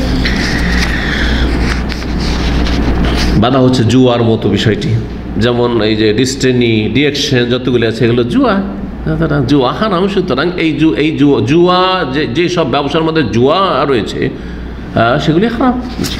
বাধা হচ্ছে জুয়ার মতো বিষয়টি, যেমন এই যে ডিস্টেনি, ডিএকশন যতগুলি আছে এগুলো জুয়া, জুয়া হারাম। সুতরাং এই জুয়া যে সব ব্যবসার মধ্যে জুয়া রয়েছে সেগুলি হারাম।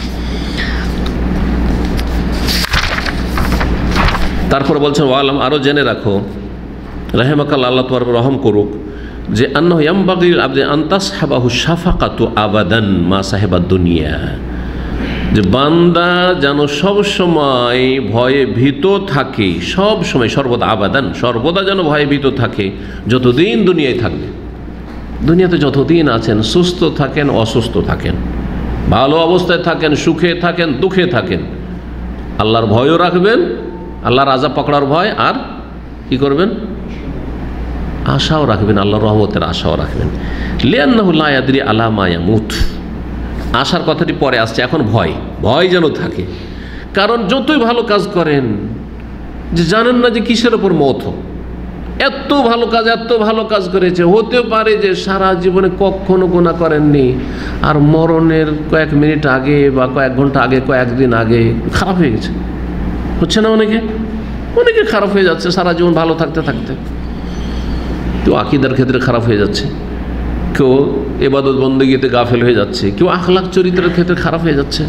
তারপরে বলছেন ওয়ালাম, আরও জেনে রাখো, রাহিমাকাল্লাহ, আল্লাহ তোমার রহম করুক, যে আন্নাহু ইয়ামবাগি লিল আবদি আন তাসহাবাহু শাফাকাতু আবাদান মা সাহেবাদ দুনিয়া, যে বান্দা যেন সব সময় ভয়ে ভীত থাকে, সব সময়, সর্বদা, আবাদান সর্বদা যেন ভয়ে ভীত থাকে, যতদিন দুনিয়ায় থাকবে। দুনিয়াতে যতদিন আছেন, সুস্থ থাকেন অসুস্থ থাকেন, ভালো অবস্থায় থাকেন সুখে থাকেন দুঃখে থাকেন, আল্লাহর ভয়ও রাখবেন, আল্লাহর আযাব পকড়ার ভয়, আর কি করবেন, আশাও রাখবেন, আল্লাহর রহমতের আশাও রাখবেন। লিআন্নাহু লা ইয়াদরি আলা মা ইয়ামুত, আশার কথাটি পরে আসছে, এখন ভয় যেন থাকে। কারণ যতই ভালো কাজ করেন, যে জানেন না যে কিসের ওপর মত, এত ভালো কাজ করেছে, হতে পারে যে সারা জীবনে কখনো গুনাহ করেননি, আর মরণের কয়েক মিনিট আগে বা কয়েক ঘন্টা আগে, কয়েকদিন আগে খারাপ হয়ে গেছে। হচ্ছে না? অনেকে খারাপ হয়ে যাচ্ছে সারা জীবন ভালো থাকতে থাকতে। কেউ আকীদার ক্ষেত্রে খারাপ হয়ে যাচ্ছে, কেউ ইবাদত বন্দেগীতে গাফেল হয়ে যাচ্ছে, কেউ আখলাক চরিত্রের ক্ষেত্রে খারাপ হয়ে যাচ্ছে।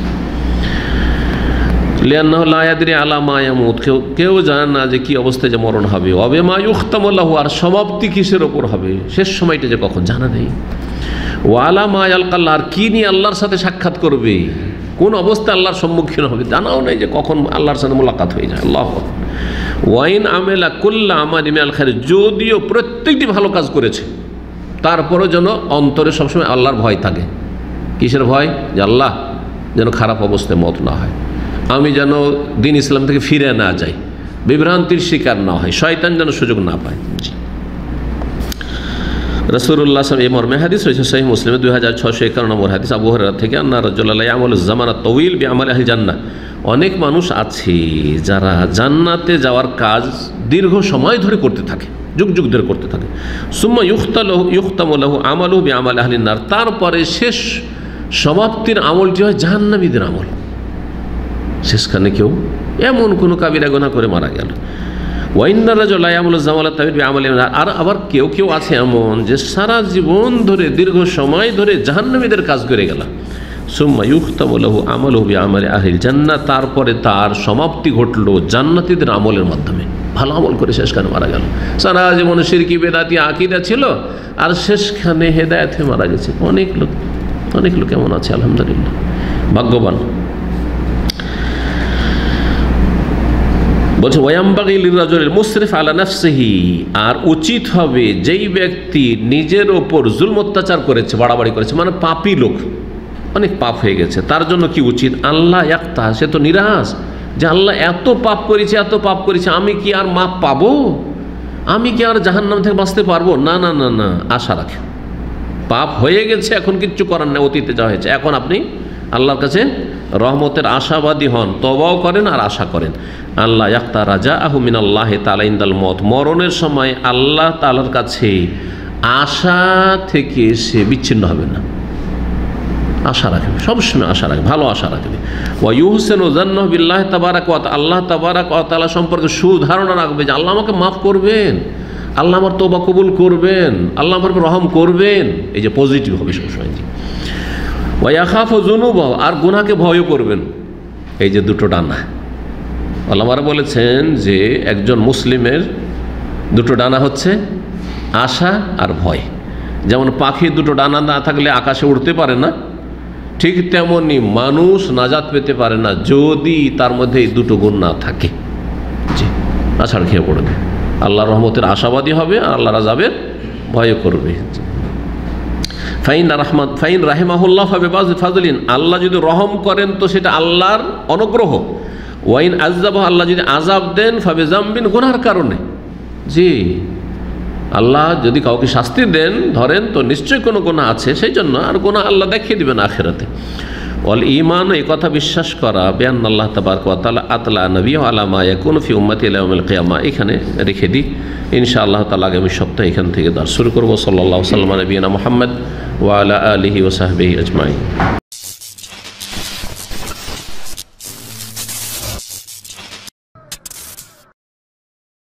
লিআন্নাহু লা ইয়াদরি আলা মা ইয়ামুত, কেউ জানে না যে কি অবস্থায় যে মরণ হবে। ওয়া মা ইখতামু লাহু, আর সমাপ্তি কিসের ওপর হবে, শেষ সময়টা যে কখন, জানা নেই। ওয়া আলা মা ইয়ালকাল্লাহ, আর কি নিয়ে আল্লাহর সাথে সাক্ষাৎ করবে, কোন অবস্থায় আল্লাহর সম্মুখীন হবে, জানাও নেই যে কখন আল্লাহর সাথে মোলাকাত হয়ে যায়। আল্লাহু আকবার। ওয়াইন আমেলা কুল্লা আমালি মিনাল খায়র, যদিও প্রত্যেকটি ভালো কাজ করেছে, তারপরও যেন অন্তরে সবসময় আল্লাহর ভয় থাকে। কিসের ভয়? যে আল্লাহ যেন খারাপ অবস্থায় মত না হয়, আমি যেন দিন ইসলাম থেকে ফিরে না যাই, বিভ্রান্তির শিকার না হয়, শয়তান যেন সুযোগ না পায়। জি, রাসূলুল্লাহ সাল্লাল্লাহু আলাইহি ওয়াসাল্লাম এই মর্মে হাদিস রয়েছে সহিহ মুসলিমে 2651 নম্বর হাদিস, আবু হুরায়রা থেকে, আন্না রাজুলাল্লাহ ইয়ামালু জামানা তাওয়িল বিআমালি আহলি জান্নাহ। অনেক মানুষ আছে যারা জান্নাতে যাওয়ার কাজ দীর্ঘ সময় ধরে করতে থাকে, যুগ যুগ ধরে করতে থাকে। সুম্মা ইউখতামু লাহু আমালুহু বিআমালি আহলিন নার, তারপরে শেষ সমাপ্তির আমলটি হয় জাহান্নামীদের আমল। শেষখানে কেউ এমন কোনো কাবিরা গুনাহ করে মারা গেল। ওয়াইন্না রাজুলা ইয়ামালু জামালা তাওয়িল বিআমালি নার, আর আবার কেউ কেউ আছে এমন যে সারা জীবন ধরে দীর্ঘ সময় ধরে জাহান্নামীদের কাজ করে গেল। সুম্মা ইউখতামু লাহু আমালুহু বিআমালি আহলিল জান্নাহ, তারপরে তার সমাপ্তি ঘটলো জান্নাতীদের আমলের মাধ্যমে, ভালো আমল করে শেষখানে মারা গেল। সারা জীবনে শিরকি বেদাতি আকীদা ছিল আর শেষখানে হেদায়েতে মারা গেছে। অনেক লোক এমন আছে, আলহামদুলিল্লাহ, ভাগ্যবান। বলছে ওয়ায়ামবাগি লিরাজুলিল মুসরিফ আলা নাফসিহি, আর উচিত হবে যেই ব্যক্তি নিজের ওপর জুলম অত্যাচার করেছে, বাড়াবাড়ি করেছে, মানে পাপী লোক, অনেক পাপ হয়ে গেছে, তার জন্য কি উচিত? আল্লাহ ইয়াক্তা, সে তো নিরাশ যে আল্লাহ এত পাপ করেছে, আমি কি আর মাপ পাবো? আমি কি আর জাহান্নাম থেকে বাঁচতে পারবো? না না না না, আশা রাখেন। পাপ হয়ে গেছে, এখন কিচ্ছু করার নেই, অতীতে যা হয়েছে, এখন আপনি আল্লাহর কাছে রহমতের আশাবাদী হন, তওবাও করেন আর আশা করেন। আল্লাহ ইয়াক্তা রাজাআহু মিনাল্লাহি তাআলা ইনদাল মওত, মরণের সময় আল্লাহ তাআলার কাছে আশা থেকে সে বিচ্ছিন্ন হবে না, আশা রাখবে, সবসময় আশা রাখবে, ভালো আশা রাখবে। ওয়া ইউহসিনু যান্নাহু বিল্লাহি তাবারাকা ওয়া তাআলা, আল্লাহ তাবারাকা ওয়া তাআলা সম্পর্কে সুধারণা রাখবে যে আল্লাহ আমাকে মাফ করবেন, আল্লাহ আমার তওবা কবুল করবেন, আল্লাহ আমার উপর রহম করবেন, এই যে পজিটিভ হবে সবসময়। ওয়া ইয়াখাফু যুনুবাহু, আর গুনাহকে ভয়ও করবেন। এই যে দুটো ডানা, আল্লাহরা বলেছেন যে একজন মুসলিমের দুটো ডানা হচ্ছে আশা আর ভয়। যেমন পাখির দুটো ডানা না থাকলে আকাশে উড়তে পারে না, ঠিক তেমনি মানুষ নাজাত পেতে পারে না যদি তার মধ্যে এই দুটো গুণ না থাকে। জি, আষাঢ় খেয়ে পড়বে, আল্লাহর রহমতের আশাবাদী হবে আর আল্লাহর আযাবের ভয় করবে। ফাইন রাহিমাহুল্লাহ ফাজলিন, আল্লাহ যদি রহম করেন তো সেটা আল্লাহর অনুগ্রহ। ওয়াইন আযাবাহ, আল্লাহ যদি আযাব দেন ফাবে জামবিন, গুনাহর কারণে। জি, আল্লাহ যদি কাউকে শাস্তি দেন ধরেন তো নিশ্চয়ই কোনো গুনাহ আছে, সেই জন্য আর গুনাহ আল্লাহ দেখিয়ে দিবেন আখিরাতে। ওয়াল ঈমান, এই কথা বিশ্বাস করা, বিআন আল্লাহ তাবারাকা ওয়া তাআলা আতলা নবিয়্যু আলা মা ইয়াকুনু ফি উম্মতি ইলা ইয়াউমিল কিয়ামা। এখানে রেখে দিই, ইনশাআল্লাহ তাআলা আগামী সপ্তাহে এখান থেকে দর্শ শুরু করব। সাল্লাল্লাহু আলাইহি ওয়া সাল্লাম নবিয়িনা মুহাম্মদ ওয়া আলা আলিহি ওয়া সাহবিহি আজমাইন।